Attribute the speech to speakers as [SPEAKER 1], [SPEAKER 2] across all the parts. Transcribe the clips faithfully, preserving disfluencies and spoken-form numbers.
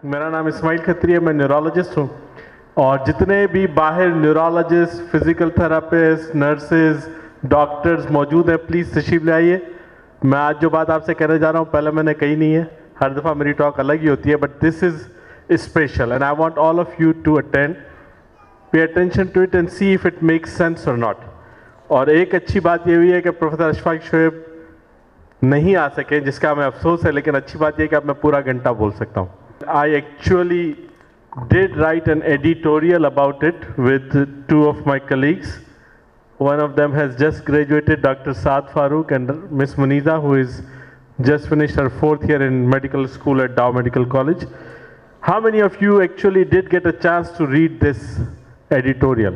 [SPEAKER 1] मेरा नाम इस्माइल खत्री है, मैं न्यूरोलॉजिस्ट हूँ और जितने भी बाहर neurologist, physical therapist, nurses, doctors मौजूद हैं, प्लीज़ तशरीफ ले आइए। मैं आज जो बात आपसे कहने जा रहा हूँ पहले मैंने कही नहीं है, हर दफ़ा मेरी टॉक अलग ही होती है, but this is special and I want all of you to attend, pay attention to it and see if it makes sense और नॉट। और एक अच्छी बात ये हुई है कि प्रोफेसर अशफाक शोएब नहीं आ सके, जिसका हमें अफसोस है, लेकिन अच्छी बात यह है कि अब मैं पूरा घंटा बोल सकता हूँ। I actually did write an editorial about it with two of my colleagues. One of them has just graduated, Doctor Saad Farooq, and Miss Muniza, who is just finished her fourth year in medical school at Dow Medical College. How many of you actually did get a chance to read this editorial?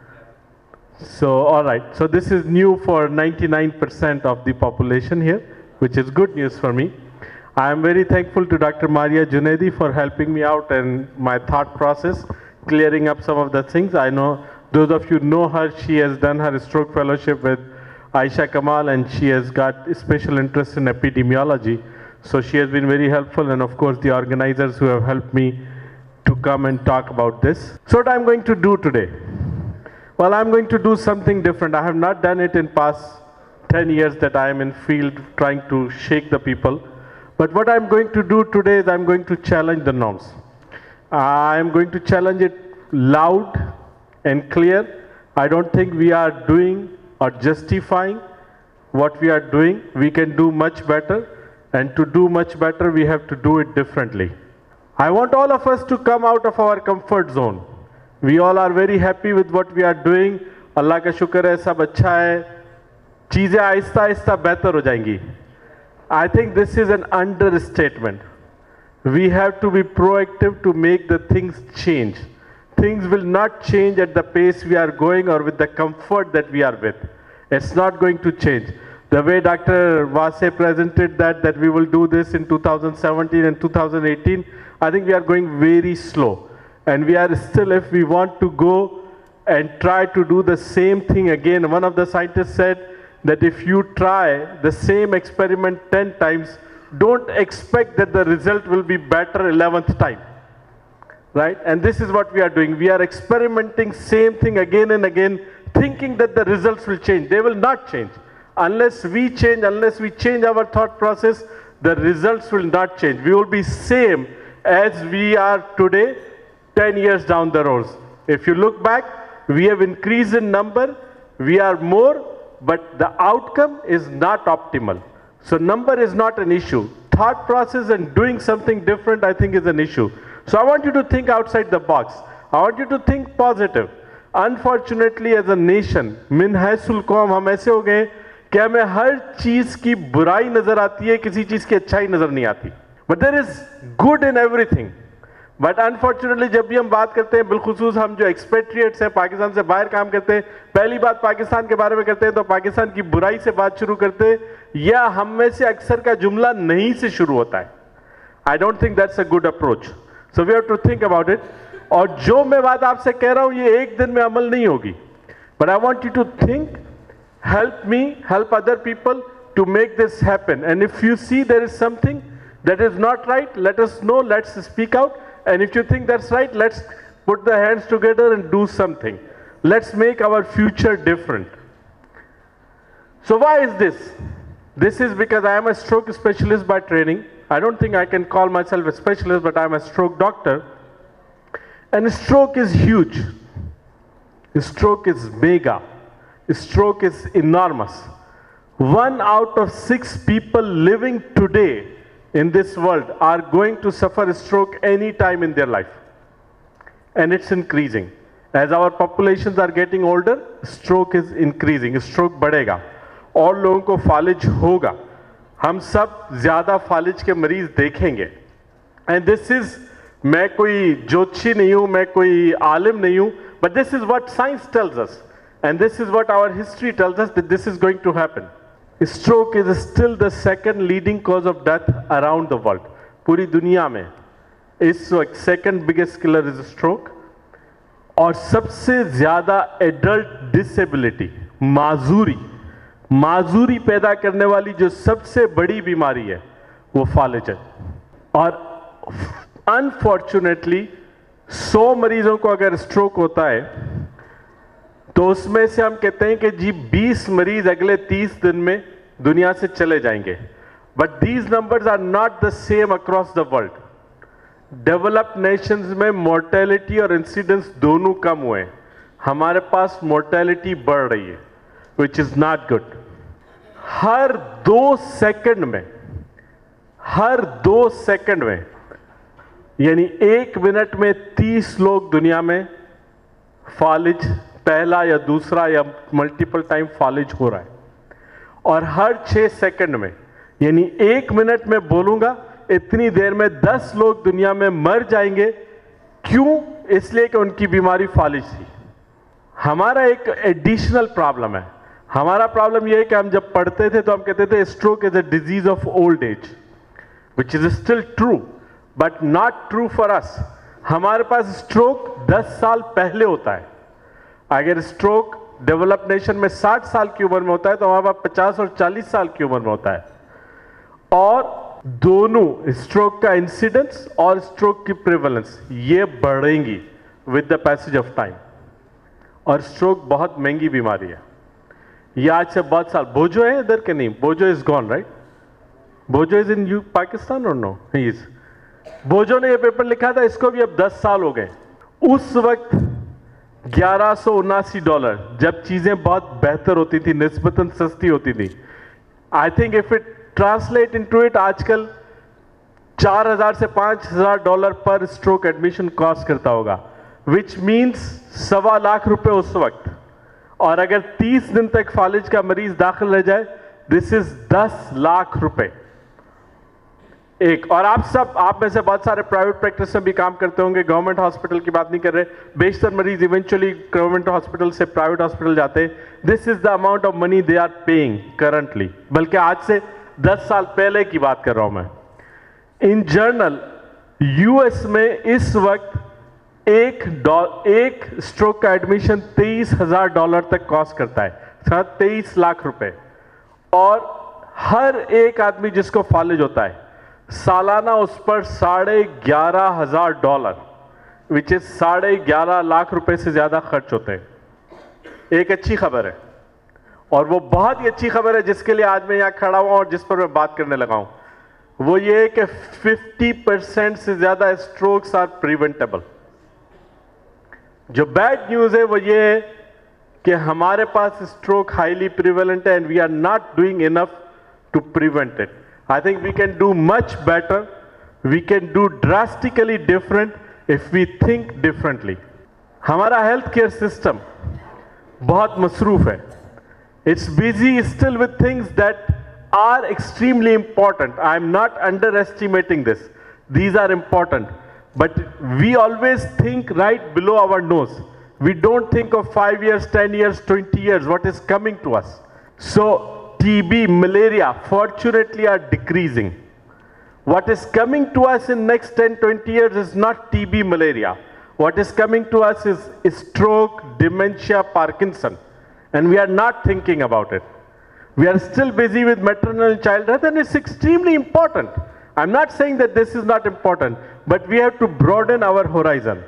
[SPEAKER 1] So, all right. So this is new for ninety-nine percent of the population here, which is good news for me. I am very thankful to Doctor Maria Junaidi for helping me out and my thought process, clearing up some of the things. I know those of you know her, she has done her stroke fellowship with Aisha Kamal and she has got special interest in epidemiology. So she has been very helpful, and of course the organizers who have helped me to come and talk about this. So what I'm going to do today? Well, I'm going to do something different. I have not done it in past ten years that I am in field trying to shake the people. But what I'm going to do today is I'm going to challenge the norms. I'm going to challenge it loud and clear. I don't think we are doing or justifying what we are doing. We can do much better, and to do much better we have to do it differently. I want all of us to come out of our comfort zone. We all are very happy with what we are doing. Allah का शुक्र है, सब अच्छा है, चीज़ें आहिस्ता आहिस्ता बेहतर हो जाएंगी. I think this is an understatement. We have to be proactive to make the things change. Things will not change at the pace we are going or with the comfort that we are with. It's not going to change. The way Doctor Vase presented that, that we will do this in two thousand seventeen and two thousand eighteen, I think we are going very slow. And we are still, if we want to go and try to do the same thing again, one of the scientists said, that if you try the same experiment ten times, don't expect that the result will be better eleventh time, right? And this is what we are doing. We are experimenting same thing again and again, thinking that the results will change. They will not change. Unless we change, unless we change our thought process, the results will not change. We will be same as we are today ten years down the road. If you look back, we have increased in number, we are more, but the outcome is not optimal. So number is not an issue. Thought process and doing something different, I think, is an issue. So I want you to think outside the box. I want you to think positive. Unfortunately, as a nation, min haysul qawm, हम ऐसे हो गए कि हमें हर चीज की बुराई नजर आती है, किसी चीज की अच्छाई नजर नहीं आती. But there is good in everything. But unfortunately जब भी हम बात करते हैं, बिलखुसूस हम जो एक्सपेट्रिएट्स हैं, पाकिस्तान से बाहर काम करते हैं, पहली बात पाकिस्तान के बारे में करते हैं तो पाकिस्तान की बुराई से बात शुरू करते हैं, या हम में से अक्सर का जुमला नहीं से शुरू होता है. I don't think that's a good approach. So we have to think about it. और जो मैं बात आपसे कह रहा हूं ये एक दिन में अमल नहीं होगी, but I want you to think, help me, help other people to make this happen. And if you see there is something that is not right, let us know, let's speak out. And if you think that's right, let's put the hands together and do something. Let's make our future different. So why is this? This is because I am a stroke specialist by training. I don't think I can call myself a specialist, but I'm a stroke doctor. And stroke is huge. Stroke is mega. Stroke is enormous. One out of six people living today in this world are going to suffer a stroke any time in their life, and it's increasing. As our populations are getting older, stroke is increasing. Stroke बढ़ेगा और लोगों को फालिज होगा. हम सब ज़्यादा फालिज के मरीज देखेंगे. and this is, मैं कोई ज्योतिषी नहीं हूँ, मैं कोई आलिम नहीं हूँ, but this is what science tells us, and this is what our history tells us, that this is going to happen. Stroke is still the second leading cause of death around the world. पूरी दुनिया में इस वक्त second biggest killer is stroke. और सबसे ज़्यादा adult disability, माजूरी, माजूरी पैदा करने वाली जो सबसे बड़ी बीमारी है वो फालिज है. और अनफॉर्चुनेटली सौ मरीजों को अगर स्ट्रोक होता है तो उसमें से हम कहते हैं कि जी बीस मरीज अगले तीस दिन में दुनिया से चले जाएंगे। But these numbers are not the same across the world. Developed nations में मोर्टेलिटी और इंसिडेंस दोनों कम हुए, हमारे पास मोर्टेलिटी बढ़ रही है, विच इज नॉट गुड। हर दो सेकंड में हर दो सेकंड में यानी एक मिनट में तीस लोग दुनिया में फालिज, पहला या दूसरा या मल्टीपल टाइम फालिज हो रहा है। और हर छह सेकंड में यानी एक मिनट में बोलूंगा इतनी देर में दस लोग दुनिया में मर जाएंगे। क्यों? इसलिए कि उनकी बीमारी फालिज थी। हमारा एक एडिशनल प्रॉब्लम है। हमारा प्रॉब्लम यह है कि हम जब पढ़ते थे तो हम कहते थे stroke is a disease of old age, which is still true but not true for us. हमारे पास स्ट्रोक दस साल पहले होता है। अगर स्ट्रोक डेवलप्ड नेशन में साठ साल की उम्र में होता है तो हमारे पास पचास और चालीस साल की उम्र में होता है। और दोनों स्ट्रोक का इंसिडेंस और स्ट्रोक की प्रेवलेंस ये बढ़ेंगी with the passage of time. और स्ट्रोक बहुत महंगी बीमारी है। ये आज से बहुत साल, बोजो है इधर के नहीं? Bojo is gone right? Bojo is in you Pakistan और नो? He is. बोजो ने ये पेपर लिखा था, इसको भी अब दस साल हो गए। उस वक्त ग्यारह सौ उनासी डॉलर, जब चीजें बहुत बेहतर होती थी, निस्बतन सस्ती होती थी। I think if it translate into it, आजकल चार हजार से पांच हजार डॉलर पर स्ट्रोक एडमिशन कॉस्ट करता होगा, विच मीन्स सवा लाख रुपए उस वक्त। और अगर तीस दिन तक फालिज का मरीज दाखिल रह जाए, दिस इज दस लाख रुपए एक। और आप सब, आप में से बहुत सारे प्राइवेट प्रैक्टिस में भी काम करते होंगे, गवर्नमेंट हॉस्पिटल की बात नहीं कर रहे। बेशतर मरीज इवेंचुअली गवर्नमेंट हॉस्पिटल से प्राइवेट हॉस्पिटल जाते हैं। This is the amount of money they are paying currently, बल्कि आज से दस साल पहले की बात कर रहा हूं मैं। इन जनरल यूएस में इस वक्त एक एक स्ट्रोक का एडमिशन तेईस हजार डॉलर तक कॉस्ट करता है, तेईस लाख रुपए। और हर एक आदमी जिसको फालिज होता है, सालाना उस पर साढ़े ग्यारह हजार डॉलर, विच इज साढ़े ग्यारह लाख रुपए से ज्यादा खर्च होते हैं। एक अच्छी खबर है, और वो बहुत ही अच्छी खबर है जिसके लिए आज मैं यहां खड़ा हुआ और जिस पर मैं बात करने लगा हूं, वो ये है कि पचास परसेंट से ज्यादा स्ट्रोक्स आर प्रिवेंटेबल। जो बैड न्यूज है वो ये है कि हमारे पास स्ट्रोक हाईली प्रिवेलेंट है and we are not doing enough to prevent it. I think we can do much better. We can do drastically different if we think differently. हमारा हेल्थ केयर सिस्टम बहुत मसरूफ है. It's busy still with things that are extremely important. I am not underestimating this. These are important. But we always think right below our nose. We don't think of five years, ten years, twenty years, what is coming to us. So, T B, malaria, fortunately are decreasing. What is coming to us in next ten, twenty years is not T B, malaria. What is coming to us is stroke, dementia, Parkinson. And we are not thinking about it. We are still busy with maternal and child health, and it's extremely important. I'm not saying that this is not important, but we have to broaden our horizon.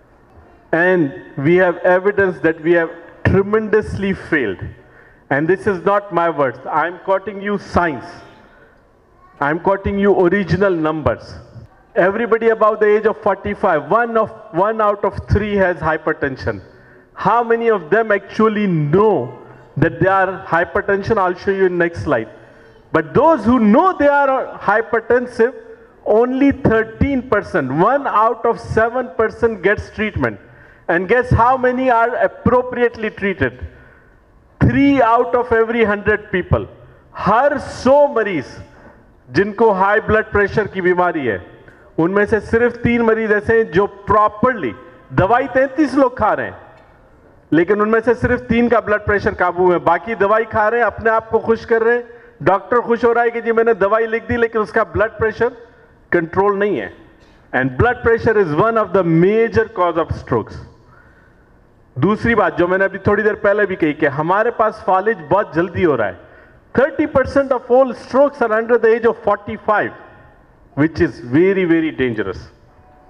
[SPEAKER 1] And we have evidence that we have tremendously failed. And this is not my words. I'm quoting you science. I'm quoting you original numbers. Everybody above the age of forty-five, one of one out of three has hypertension. How many of them actually know that they are hypertension? I'll show you in next slide. But those who know they are hypertensive, only thirteen percent, one out of seven percent gets treatment. And guess how many are appropriately treated? Three out of every hundred people. हर सौ मरीज जिनको high blood pressure की बीमारी है, उनमें से सिर्फ तीन मरीज ऐसे हैं जो प्रॉपरली, दवाई तैंतीस लोग खा रहे हैं, लेकिन उनमें से सिर्फ तीन का ब्लड प्रेशर काबू में, बाकी दवाई खा रहे हैं, अपने आप को खुश कर रहे हैं, डॉक्टर खुश हो रहा है कि जी मैंने दवाई लिख दी, लेकिन उसका ब्लड प्रेशर कंट्रोल नहीं है. And blood pressure is one of the major cause of strokes. दूसरी बात जो मैंने अभी थोड़ी देर पहले भी कही कि हमारे पास फालिज बहुत जल्दी हो रहा है. thirty percent of all strokes are under the age of forty-five, which is very very dangerous.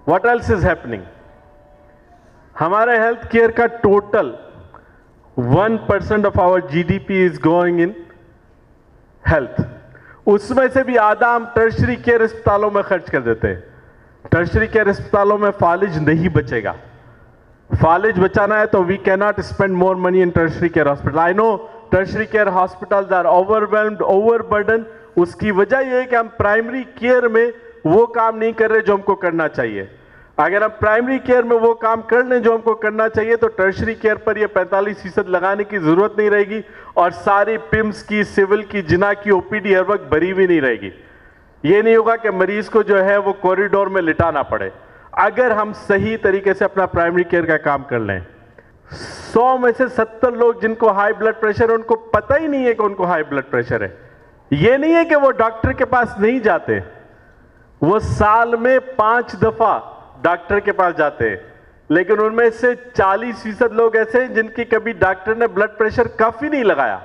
[SPEAKER 1] What else is happening? हमारे हेल्थ केयर का total one percent of our GDP is going in health. उसमें से भी आधा हम tertiary care अस्पतालों में खर्च कर देते हैं। टर्शरी केयर अस्पतालों में फालिज नहीं बचेगा। फालिज बचाना है तो we can not spend more money in tertiary care hospital. I know tertiary care hospitals are overwhelmed, overburden. उसकी वजह यह है कि हम प्राइमरी केयर में वो काम नहीं कर रहे जो हमको करना चाहिए। अगर हम प्राइमरी केयर में वो काम कर लें जो हमको करना चाहिए तो टर्शरी केयर पर ये पैंतालीस फीसद लगाने की जरूरत नहीं रहेगी और सारी पिम्स की, सिविल की, जिना की ओपीडी हर वक्त भरी भी नहीं रहेगी। ये नहीं होगा कि मरीज को जो है वो कॉरिडोर में लिटाना पड़े अगर हम सही तरीके से अपना प्राइमरी केयर का काम कर लें। सौ में से सत्तर लोग जिनको हाई ब्लड प्रेशर है उनको पता ही नहीं है कि उनको हाई ब्लड प्रेशर है। ये नहीं है कि वो डॉक्टर के पास नहीं जाते, वो साल में पांच दफा डॉक्टर के पास जाते हैं, लेकिन उनमें से चालीस फीसद लोग ऐसे हैं जिनकी कभी डॉक्टर ने ब्लड प्रेशर काफी नहीं लगाया।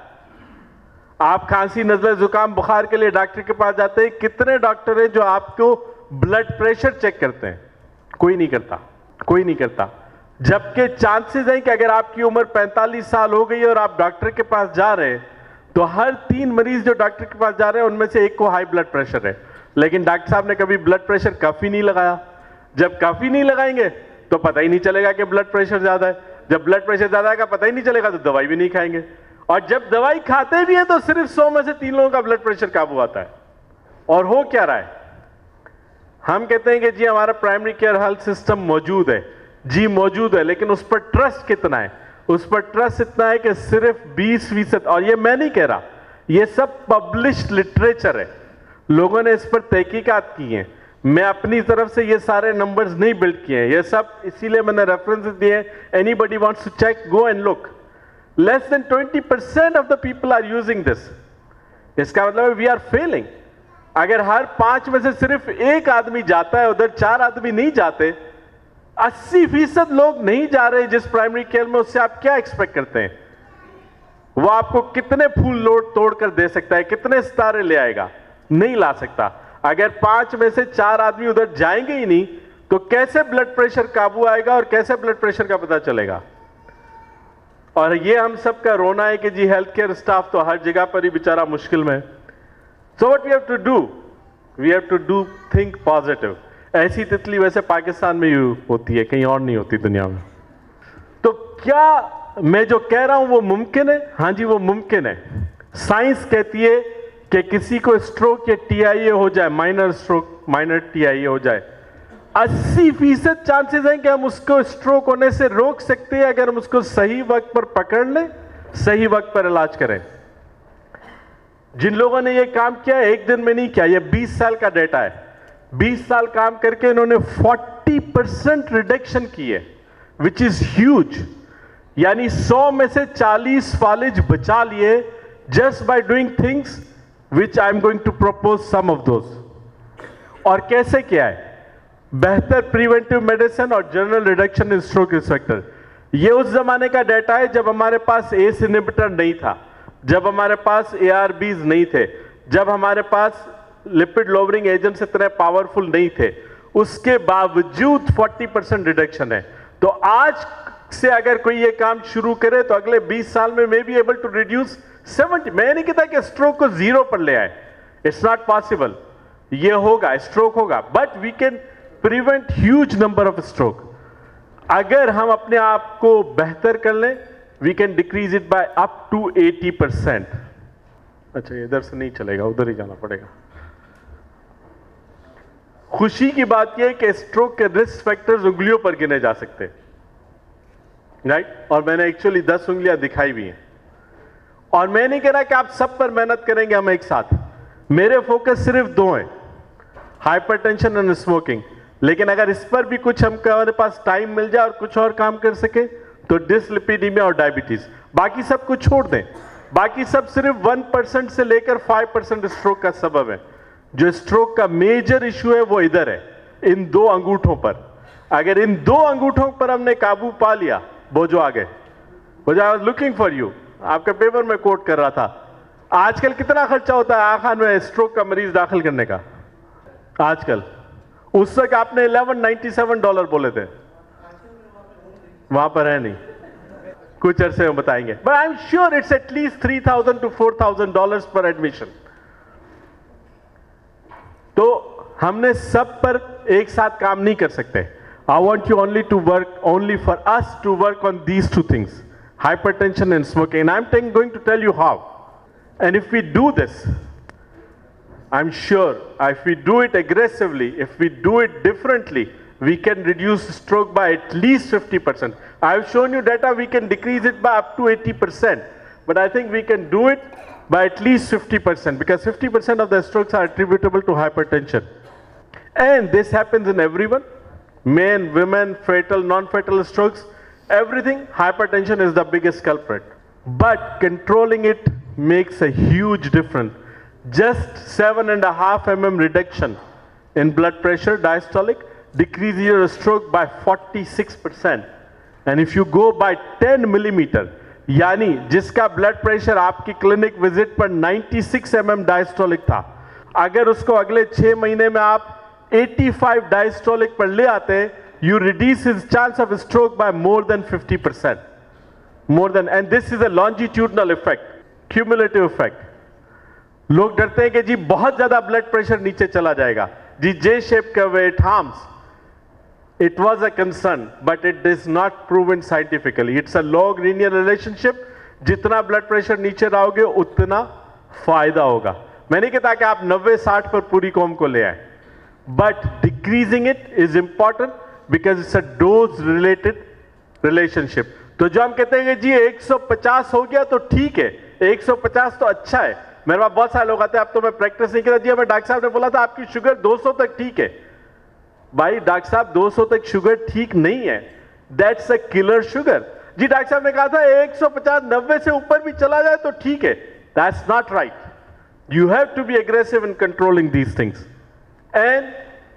[SPEAKER 1] आप खांसी, नजला, जुकाम, बुखार के लिए डॉक्टर के पास जाते हैं, कितने डॉक्टर हैं जो आपको ब्लड प्रेशर चेक करते हैं? कोई नहीं करता, कोई नहीं करता। जबकि चांसेस हैं कि अगर आपकी उम्र पैंतालीस साल हो गई और आप डॉक्टर के पास जा रहे हैं तो हर तीन मरीज जो डॉक्टर के पास जा रहे हैं उनमें से एक को हाई ब्लड प्रेशर है, लेकिन डॉक्टर साहब ने कभी ब्लड प्रेशर काफी नहीं लगाया। जब काफी नहीं लगाएंगे तो पता ही नहीं चलेगा कि ब्लड प्रेशर ज्यादा है। जब ब्लड प्रेशर ज्यादा है का पता ही नहीं चलेगा तो दवाई भी नहीं खाएंगे, और जब दवाई खाते भी हैं तो सिर्फ सौ में से तीन लोगों का ब्लड प्रेशर काबू आता है। और हो क्या रहा है? हम कहते हैं कि जी हमारा प्राइमरी केयर हेल्थ सिस्टम मौजूद है। जी मौजूद है, लेकिन उस पर ट्रस्ट कितना है? उस पर ट्रस्ट इतना है कि सिर्फ बीस फीसद, और ये मैं नहीं कह रहा, ये सब पब्लिश्ड लिटरेचर है, लोगों ने इस पर तहकीकात की है। मैं अपनी तरफ से ये सारे नंबर्स नहीं बिल्ड किए हैं, ये सब इसीलिए मैंने रेफरेंसेस दिए। Anybody wants to check, go and look. Less than twenty percent of the people are using this. इसका मतलब वी आर फेलिंग। अगर हर पांच में से सिर्फ एक आदमी जाता है, उधर चार आदमी नहीं जाते, अस्सी फीसद लोग नहीं जा रहे जिस प्राइमरी केयर में, उससे आप क्या एक्सपेक्ट करते हैं? वो आपको कितने फूल लोड तोड़ कर दे सकता है, कितने सितारे ले आएगा? नहीं ला सकता। अगर पांच में से चार आदमी उधर जाएंगे ही नहीं तो कैसे ब्लड प्रेशर काबू आएगा और कैसे ब्लड प्रेशर का पता चलेगा? और ये हम सब का रोना है कि जी हेल्थ केयर स्टाफ तो हर जगह पर ही बेचारा मुश्किल में। So what we have to do, we have to do think positive. ऐसी तितली वैसे पाकिस्तान में ही होती है, कहीं और नहीं होती दुनिया में। तो क्या मैं जो कह रहा हूं वो मुमकिन है? हाँ जी, वो मुमकिन है। साइंस कहती है कि किसी को स्ट्रोक या टीआईए हो जाए, माइनर स्ट्रोक, माइनर टीआईए हो जाए, अस्सी फीसद चांसेस हैं कि हम उसको स्ट्रोक होने से रोक सकते हैं अगर हम उसको सही वक्त पर पकड़ लें, सही वक्त पर इलाज करें। जिन लोगों ने ये काम किया एक दिन में नहीं किया, ये बीस साल का डेटा है। बीस साल काम करके इन्होंने चालीस परसेंट रिडक्शन की है, विच इज ह्यूज। यानी सौ में से चालीस फालिज बचा लिए just by doing things which I am going to propose some of those. और कैसे किया है? बेहतर प्रिवेंटिव मेडिसिन और general reduction in stroke risk factor. ये उस जमाने का डेटा है जब हमारे पास एस इनहिबिटर नहीं था, जब हमारे पास ए आर बीज नहीं थे, जब हमारे पास लिपिड लोअरिंग एजेंट्स इतने पावरफुल नहीं थे। उसके बावजूद चालीस परसेंट रिडक्शन है। तो आज से अगर कोई ये काम शुरू करे तो अगले बीस साल में may be able to reduce सत्तर। मैं नहीं कहता कि स्ट्रोक को जीरो पर ले आए, इट्स नॉट पॉसिबल। ये होगा, स्ट्रोक होगा, but we can prevent huge number of stroke. अगर हम अपने आप को बेहतर कर लें, we can decrease it by up to अस्सी परसेंट। अच्छा, इधर से नहीं चलेगा, उधर ही जाना पड़ेगा। खुशी की बात यह है कि स्ट्रोक के रिस्क फैक्टर्स उंगलियों पर गिने जा सकते हैं, राइट? और मैंने एक्चुअली दस उंगलियां दिखाई भी हैं। और मैं नहीं कह रहा कि आप सब पर मेहनत करेंगे हम एक साथ। मेरे फोकस सिर्फ दो हैं, हाइपरटेंशन एंड स्मोकिंग। लेकिन अगर इस पर भी कुछ हमको हमारे पास टाइम मिल जाए और कुछ और काम कर सके तो डिसलिपिडीमिया और डायबिटीज, बाकी सब कुछ छोड़ दें। बाकी सब सिर्फ वन परसेंट से लेकर फाइव परसेंट स्ट्रोक का सबब है। जो स्ट्रोक का मेजर इशू है वो इधर है, इन दो अंगूठों पर। अगर इन दो अंगूठों पर हमने काबू पा लिया, वो जो आगे, वो जो I was looking for you, आपके पेपर में कोट कर रहा था, आजकल कितना खर्चा होता है आखान में स्ट्रोक का मरीज दाखिल करने का? आजकल उस वक्त आपने ग्यारह सौ सत्तानवे डॉलर बोले थे, वहां पर है नहीं, कुछ अरसे में बताएंगे, but I am sure it's at least three thousand to four thousand dollar per admission. तो हमने सब पर एक साथ काम नहीं कर सकते। I want you only to work, only for us to work on these two things, hypertension and smoking, and I'm t- going to tell you how. And if we do this, I'm sure if we do it aggressively, if we do it differently, we can reduce stroke by at least fifty percent. I've shown you data, we can decrease it by up to eighty percent, but I think we can do it by at least fifty percent, because fifty percent of the strokes are attributable to hypertension. And this happens in everyone, men, women, fatal, non-fatal strokes, everything. Hypertension is the biggest culprit, but controlling it makes a huge difference. Just seven and a half millimeter reduction in blood pressure diastolic decreases your stroke by forty-six percent. And if you go by ten millimeter, यानी जिसका blood pressure आपकी clinic visit पर छियानवे mm diastolic था, अगर उसको अगले छह महीने में आप पचासी डायस्टोलिक पर ले आते, you reduce his chance of stroke by more than fifty percent. More than, and this is a longitudinal effect, cumulative effect. लोग डरते हैं कि जी बहुत ज्यादा ब्लड प्रेशर नीचे चला जाएगा, जी जे शेप का way it harms. It was a concern, but it is not proven scientifically. It's a log linear relationship. जितना ब्लड प्रेशर नीचे लाओगे उतना फायदा होगा. मैं नहीं कहता कि आप नब्बे साठ पर पूरी कौम को ले आए, but decreasing it is important because it's a dose related relationship. तो जो हम कहते हैं कि जी एक सौ पचास हो गया तो ठीक है, एक सौ पचास तो अच्छा है. मेरे पास बहुत सारे लोग आते हैं, अब तो मैं प्रैक्टिस नहीं करता, जी हमें डॉक्टर साहब ने बोला था आपकी शुगर दो सौ तक ठीक है. भाई डॉक्टर साहब दो सौ तक शुगर ठीक नहीं है, दैट्स अ किलर शुगर. जी डॉक्टर साहब ने कहा था एक सौ पचास नब्बे से ऊपर भी चला जाए तो ठीक है, that's not right. You have to be aggressive in controlling these things. And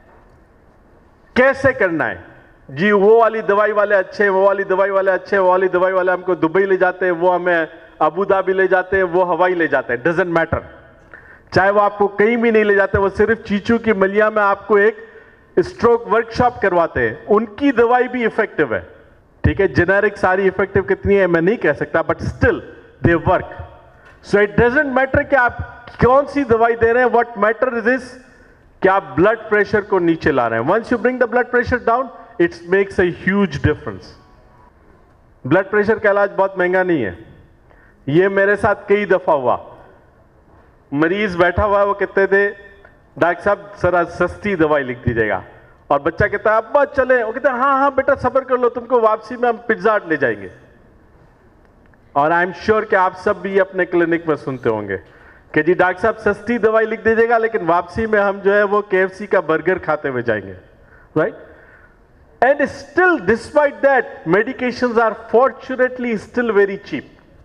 [SPEAKER 1] कैसे करना है जी, वो वाली दवाई वाले अच्छे, वो वाली दवाई वाले अच्छे, वो वाली दवाई वाले हमको दुबई ले जाते हैं, वो हमें अबू धाबी ले जाते हैं, वो हवाई ले जाते हैं, डजंट मैटर. चाहे वो आपको कहीं भी नहीं ले जाते, वो सिर्फ चीचू की मलिया में आपको एक स्ट्रोक वर्कशॉप करवाते हैं, उनकी दवाई भी इफेक्टिव है. ठीक है, जेनेरिक सारी इफेक्टिव कितनी है मैं नहीं कह सकता, but still they work. So it doesn't matter कि आप कौन सी दवाई दे रहे हैं, व्हाट मैटर इज दिस कि आप ब्लड प्रेशर को नीचे ला रहे हैं. Once you bring the blood pressure down, it makes a huge difference. Blood pressure का इलाज बहुत महंगा नहीं है. ये मेरे साथ कई दफा हुआ, मरीज बैठा हुआ है, वो कहते थे डॉक्टर साहब सर सस्ती दवाई लिख दीजिएगा, और बच्चा कहता है अब्बा चले, वो कहते हैं हाँ हाँ बेटा सब्र कर लो, तुमको वापसी में हम पिज्जा हट ले जाएंगे. और आई एम श्योर कि आप सब भी अपने क्लिनिक में सुनते होंगे कि जी डॉक्टर साहब सस्ती दवाई लिख दीजिएगा, लेकिन वापसी में हम जो है वो केएफसी का बर्गर खाते हुए जाएंगे, right. And still despite that medications are fortunately still very cheap.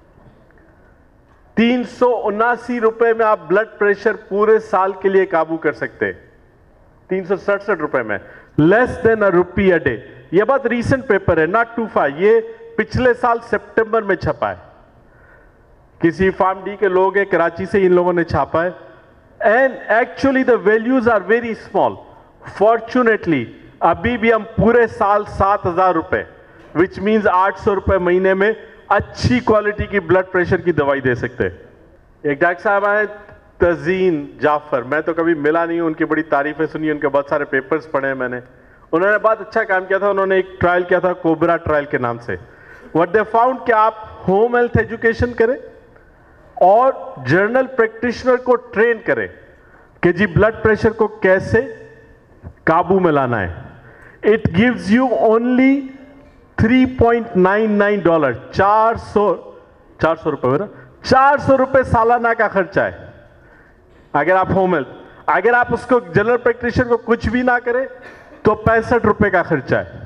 [SPEAKER 1] तीन सौ उनासी रुपए में आप ब्लड प्रेशर पूरे साल के लिए काबू कर सकते हैं. तीन सौ सड़सठ रुपए में, less than a rupee a day. ये बहुत रीसेंट पेपर है, नॉट टू फार, ये पिछले साल सितंबर में छपा है, किसी फार्म डी के लोग हैं कराची से, इन लोगों ने छापा है. And actually the values are very small. Fortunately अभी भी हम पूरे साल सात हजार रुपए, विच मीन्स आठ सौ रुपए महीने में अच्छी क्वालिटी की ब्लड प्रेशर की दवाई दे सकते हैं. एक डॉक्टर साहब आए तजीन जाफर, मैं तो कभी मिला नहीं हूं, उनकी बड़ी तारीफें सुनी, उनके बहुत सारे पेपर्स पढ़े हैं मैंने. उन्होंने बहुत अच्छा काम किया था. उन्होंने एक ट्रायल किया था कोबरा ट्रायल के नाम से. व्हाट दे फाउंड कि आप होम हेल्थ एजुकेशन करें और जर्नल प्रैक्टिशनर को ट्रेन करें कि जी ब्लड प्रेशर को कैसे काबू में लाना है. It gives you only three point nine nine dollar, चार सौ चार सौ रुपए मेरा चार सौ रुपए सालाना का खर्चा है अगर आप होम हेल्थ. अगर आप उसको जनरल प्रैक्टिशनर को कुछ भी ना करें तो पैंसठ रुपए का खर्चा है.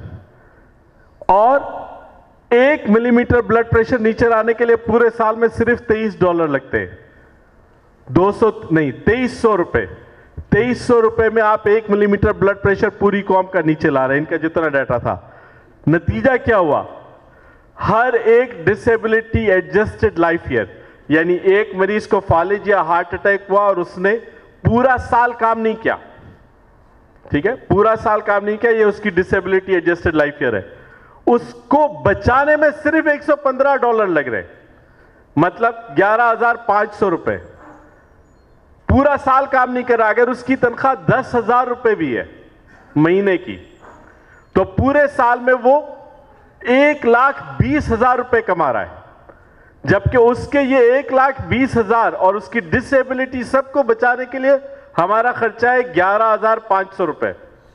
[SPEAKER 1] और एक मिलीमीटर ब्लड प्रेशर नीचे लाने के लिए पूरे साल में सिर्फ तेईस डॉलर लगते हैं. दो सौ नहीं, तेईस सौ रुपए. तेईस सौ रुपए में आप एक मिलीमीटर ब्लड प्रेशर पूरी कौम का नीचे ला रहे हैं. इनका जितना डाटा था, नतीजा क्या हुआ, हर एक डिसेबिलिटी एडजस्टेड लाइफ ईयर, यानी एक मरीज को फालिज या हार्ट अटैक हुआ और उसने पूरा साल काम नहीं किया, ठीक है, पूरा साल काम नहीं किया, ये उसकी डिसेबिलिटी एडजस्टेड लाइफ ईयर है, उसको बचाने में सिर्फ एक सौ पंद्रह डॉलर लग रहे, मतलब ग्यारह हजार पांच सौ रुपए। पूरा साल काम नहीं कर रहा, अगर उसकी तनख्वाह दस हजार रुपए भी है महीने की, तो पूरे साल में वो एक लाख बीस हजार रुपए कमा रहा है, जबकि उसके ये एक लाख बीस हजार और उसकी डिसेबिलिटी सबको बचाने के लिए हमारा खर्चा है ग्यारह हजार पांच सौ रुपए।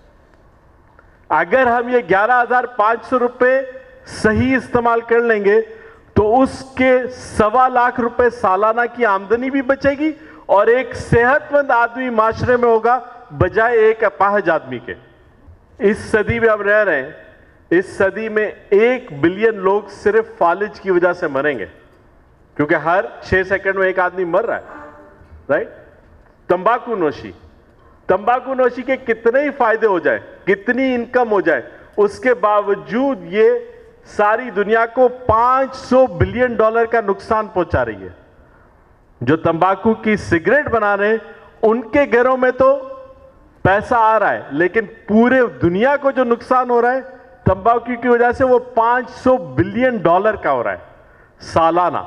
[SPEAKER 1] अगर हम ये ग्यारह हजार पांच सौ रुपए सही इस्तेमाल कर लेंगे तो उसके सवा लाख रुपए सालाना की आमदनी भी बचेगी और एक सेहतमंद आदमी माशरे में होगा बजाय एक अपाहज आदमी के। इस सदी में हम रह रहे हैं, इस सदी में एक बिलियन लोग सिर्फ फालिज की वजह से मरेंगे, क्योंकि हर छह सेकंड में एक आदमी मर रहा है, राइट। तंबाकू नोशी, तंबाकू नोशी के कितने ही फायदे हो जाए, कितनी इनकम हो जाए, उसके बावजूद ये सारी दुनिया को पांच सौ बिलियन डॉलर का नुकसान पहुंचा रही है। जो तंबाकू की सिगरेट बना रहे हैं उनके घरों में तो पैसा आ रहा है, लेकिन पूरे दुनिया को जो नुकसान हो रहा है तंबाकू की वजह से वो पांच सौ बिलियन डॉलर का हो रहा है सालाना।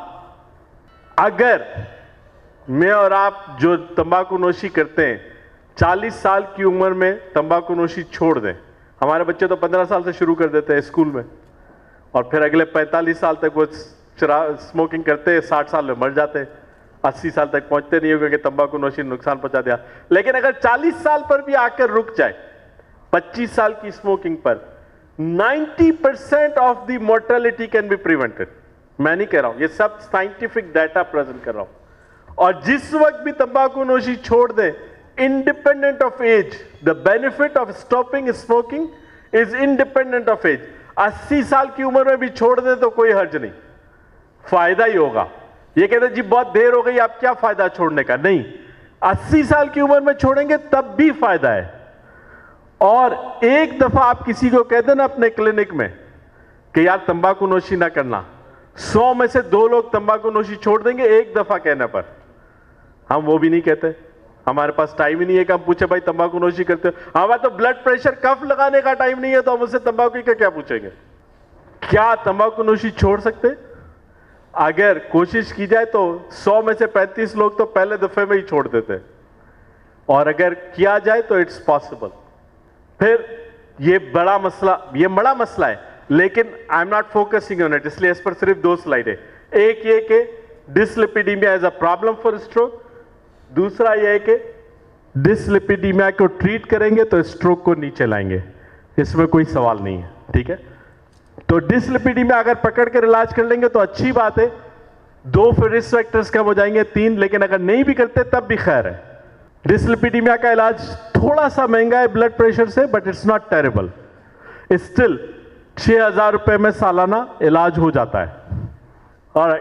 [SPEAKER 1] अगर मैं और आप जो तंबाकू नोशी करते हैं चालीस साल की उम्र में तंबाकू नोशी छोड़ दें, हमारे बच्चे तो पंद्रह साल से शुरू कर देते हैं स्कूल में, और फिर अगले पैंतालीस साल तक वो स्मोकिंग करते हैं, साठ साल में मर जाते हैं, अस्सी साल तक पहुंचते नहीं हो क्योंकि तंबाकू नोशी ने नुकसान पहुंचा दिया। लेकिन अगर चालीस साल पर भी आकर रुक जाए, पच्चीस साल की स्मोकिंग पर नब्बे percent of the mortality can be prevented. मैं नहीं कह रहा हूं, ये सब साइंटिफिक डाटा प्रेजेंट कर रहा हूं। और जिस वक्त भी तंबाकू नोशी छोड़ दें, independent of age, the benefit of stopping smoking is independent of age. अस्सी साल की उम्र में भी छोड़ दें तो कोई हर्ज नहीं, फायदा ही होगा। ये कहते जी बहुत देर हो गई, आप क्या फायदा छोड़ने का, नहीं, अस्सी साल की उम्र में छोड़ेंगे तब भी फायदा है। और एक दफा आप किसी को कह देना अपने क्लिनिक में कि यार तंबाकू नोशी ना करना, सौ में से दो लोग तंबाकू नोशी छोड़ देंगे एक दफा कहने पर। हम वो भी नहीं कहते, हमारे पास टाइम ही नहीं है कि हम पूछे भाई तंबाकू नोशी करते हो। हमारा तो ब्लड प्रेशर कफ लगाने का टाइम नहीं है, तो हम उससे तंबाकू का क्या पूछेंगे। क्या तंबाकू नोशी छोड़ सकते? अगर कोशिश की जाए तो सौ में से पैंतीस लोग तो पहले दफे में ही छोड़ देते, और अगर किया जाए तो इट्स पॉसिबल। फिर ये बड़ा मसला, ये बड़ा मसला है, लेकिन I am not focusing on it, इसलिए इस पर सिर्फ दो स्लाइड है। एक ये कि dyslipidemia is a problem for stroke, दूसरा यह है कि डिसलिपिडीमिया को ट्रीट करेंगे तो स्ट्रोक को नीचे लाएंगे, इसमें कोई सवाल नहीं है, ठीक है। तो डिसलिपिडीमिया अगर पकड़ कर इलाज कर लेंगे तो अच्छी बात है, दो फिर रिस्क फैक्टर्स कम हो जाएंगे, तीन, लेकिन अगर नहीं भी करते तब भी खैर है। डिसलिपिडीमिया का इलाज थोड़ा सा महंगा है ब्लड प्रेशर से, but it's not terrible, still छह हजार रुपए में सालाना इलाज हो जाता है। और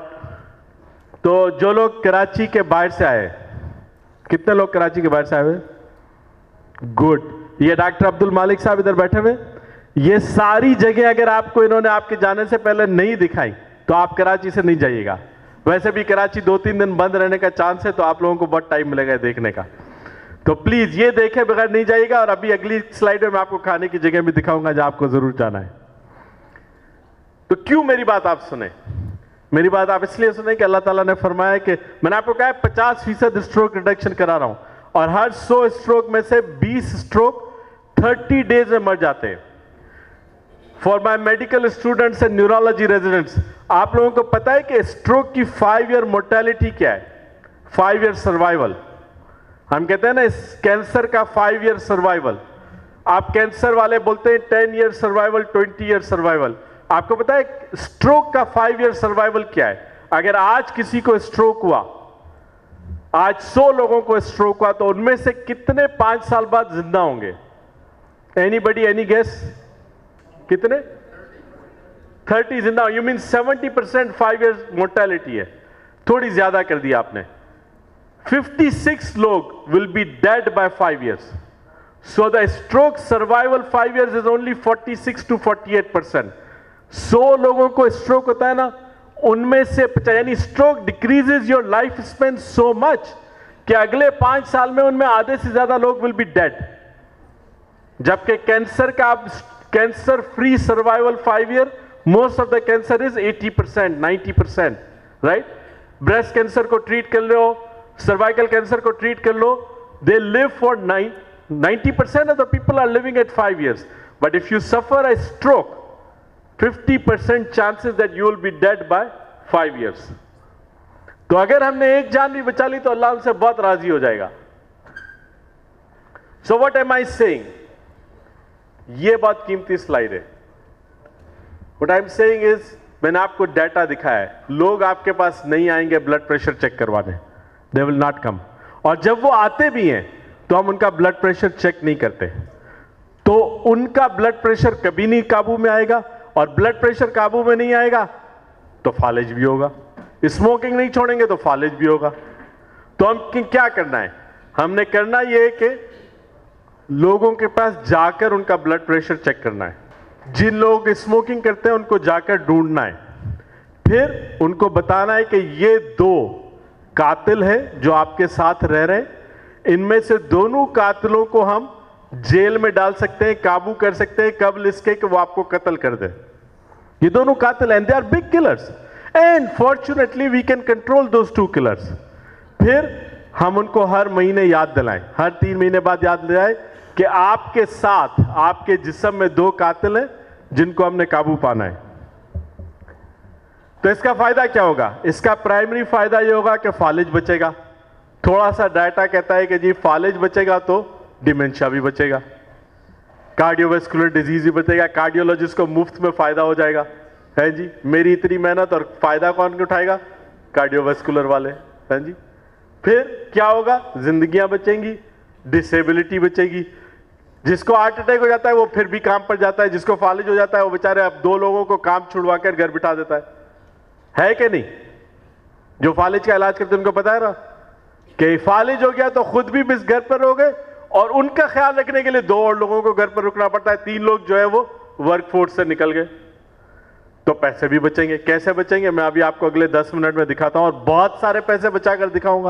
[SPEAKER 1] तो जो लोग कराची के बाहर से आए, कितने लोग कराची के बाहर से आए हुए? गुड। ये डॉक्टर अब्दुल मालिक साहब इधर बैठे हुए, ये सारी जगह अगर आपको इन्होंने आपके जाने से पहले नहीं दिखाई तो आप कराची से नहीं जाइएगा। वैसे भी कराची दो तीन दिन बंद रहने का चांस है, तो आप लोगों को बहुत टाइम मिलेगा देखने का, तो प्लीज ये देखे बगैर नहीं जाइएगा। और अभी अगली स्लाइड में मैं आपको खाने की जगह भी दिखाऊंगा जहां आपको जरूर जाना है। तो क्यों मेरी बात आप सुने? मेरी बात आप इसलिए सुने कि अल्लाह ताला ने फरमाया कि मैंने आपको कहा पचास फीसद स्ट्रोक रिडक्शन करा रहा हूं, और हर सौ स्ट्रोक में से बीस स्ट्रोक तीस डेज में मर जाते हैं। For my medical students and neurology residents, आप लोगों को पता है कि स्ट्रोक की फाइव ईयर मोर्टेलिटी क्या है? Five year survival. हम कहते हैं ना इस कैंसर का फाइव ईयर सर्वाइवल, आप कैंसर वाले बोलते हैं ten year survival, twenty year survival. आपको पता है स्ट्रोक का फाइव ईयर सर्वाइवल क्या है? अगर आज किसी को स्ट्रोक हुआ, आज सौ लोगों को स्ट्रोक हुआ, तो उनमें से कितने पांच साल बाद जिंदा होंगे? Anybody, any guess? कितने? थर्टी जिंदा। You mean seventy percent five year mortality है, थोड़ी ज्यादा कर दिया आपने। फिफ्टी सिक्स लोग will be dead by five years, so the stroke survival five years is only forty six to forty eight percent. सौ लोगों को स्ट्रोक होता है ना, उनमें से यानी stroke decreases your life span so much कि अगले पांच साल में उनमें आधे से ज्यादा लोग विल बी डेड। जबकि कैंसर का आप cancer free survival five year, most of the cancer is eighty percent ninety percent, right? Breast cancer को ट्रीट कर लो, सर्वाइकल कैंसर को ट्रीट कर लो, they live for ninety percent of the people are living at five years. But if you suffer a stroke, fifty percent chances that you will be dead by five years. तो अगर हमने एक जान भी बचा ली तो अल्लाह हमसे बहुत राजी हो जाएगा. So what am I saying? ये बहुत कीमती स्लाइड है. What I am saying is, मैंने आपको डाटा दिखाया है, लोग आपके पास नहीं आएंगे ब्लड प्रेशर चेक करवाने, दे विल नॉट कम. और जब वो आते भी हैं तो हम उनका ब्लड प्रेशर चेक नहीं करते, तो उनका ब्लड प्रेशर कभी नहीं काबू में आएगा. और ब्लड प्रेशर काबू में नहीं आएगा तो फालिज भी होगा. स्मोकिंग नहीं छोड़ेंगे तो फालिज भी होगा. तो हम क्या करना है? हमने करना यह है कि लोगों के पास जाकर उनका ब्लड प्रेशर चेक करना है. जिन लोग स्मोकिंग करते हैं उनको जाकर ढूंढना है, फिर उनको बताना है कि ये दो कातिल हैं जो आपके साथ रह रहे हैं, इनमें से दोनों कातिलों को हम जेल में डाल सकते हैं, काबू कर सकते हैं, कबल इसके कि वो आपको कत्ल कर दे. ये दोनों कातिल हैं, they are big killers, and fortunately we can control those two killers. फिर हम उनको हर महीने याद दिलाएं, हर तीन महीने बाद याद दिलाएं कि आपके साथ आपके जिस्म में दो कातिल हैं जिनको हमने काबू पाना है. तो इसका फायदा क्या होगा? इसका प्राइमरी फायदा यह होगा कि फालिज बचेगा. थोड़ा सा डाटा कहता है कि जी फालिज बचेगा तो डिमेंशिया भी बचेगा, कार्डियोवैस्कुलर डिजीज भी बचेगा, कार्डियोलॉजिस्ट को मुफ्त में फायदा हो जाएगा. है जी, मेरी इतनी मेहनत और फायदा कौन उठाएगा? कार्डियोवैस्कुलर वाले. है जी. फिर क्या होगा? जिंदगियां बचेंगी, डिसेबिलिटी बचेगी. जिसको हार्ट अटैक हो जाता है वो फिर भी काम पर जाता है, जिसको फालिज हो जाता है वो बेचारे अब दो लोगों को काम छुड़वा कर घर बिठा देता है. है कि नहीं? जो फालिज का इलाज करते हैं उनको पता है ना कि फालिज हो गया तो खुद भी बिस घर पर हो गए और उनका ख्याल रखने के लिए दो और लोगों को घर पर रुकना पड़ता है. तीन लोग जो है वो वर्कफोर्स से निकल गए. तो पैसे भी बचेंगे. कैसे बचेंगे मैं अभी आपको अगले दस मिनट में दिखाता हूं और बहुत सारे पैसे बचाकर दिखाऊंगा.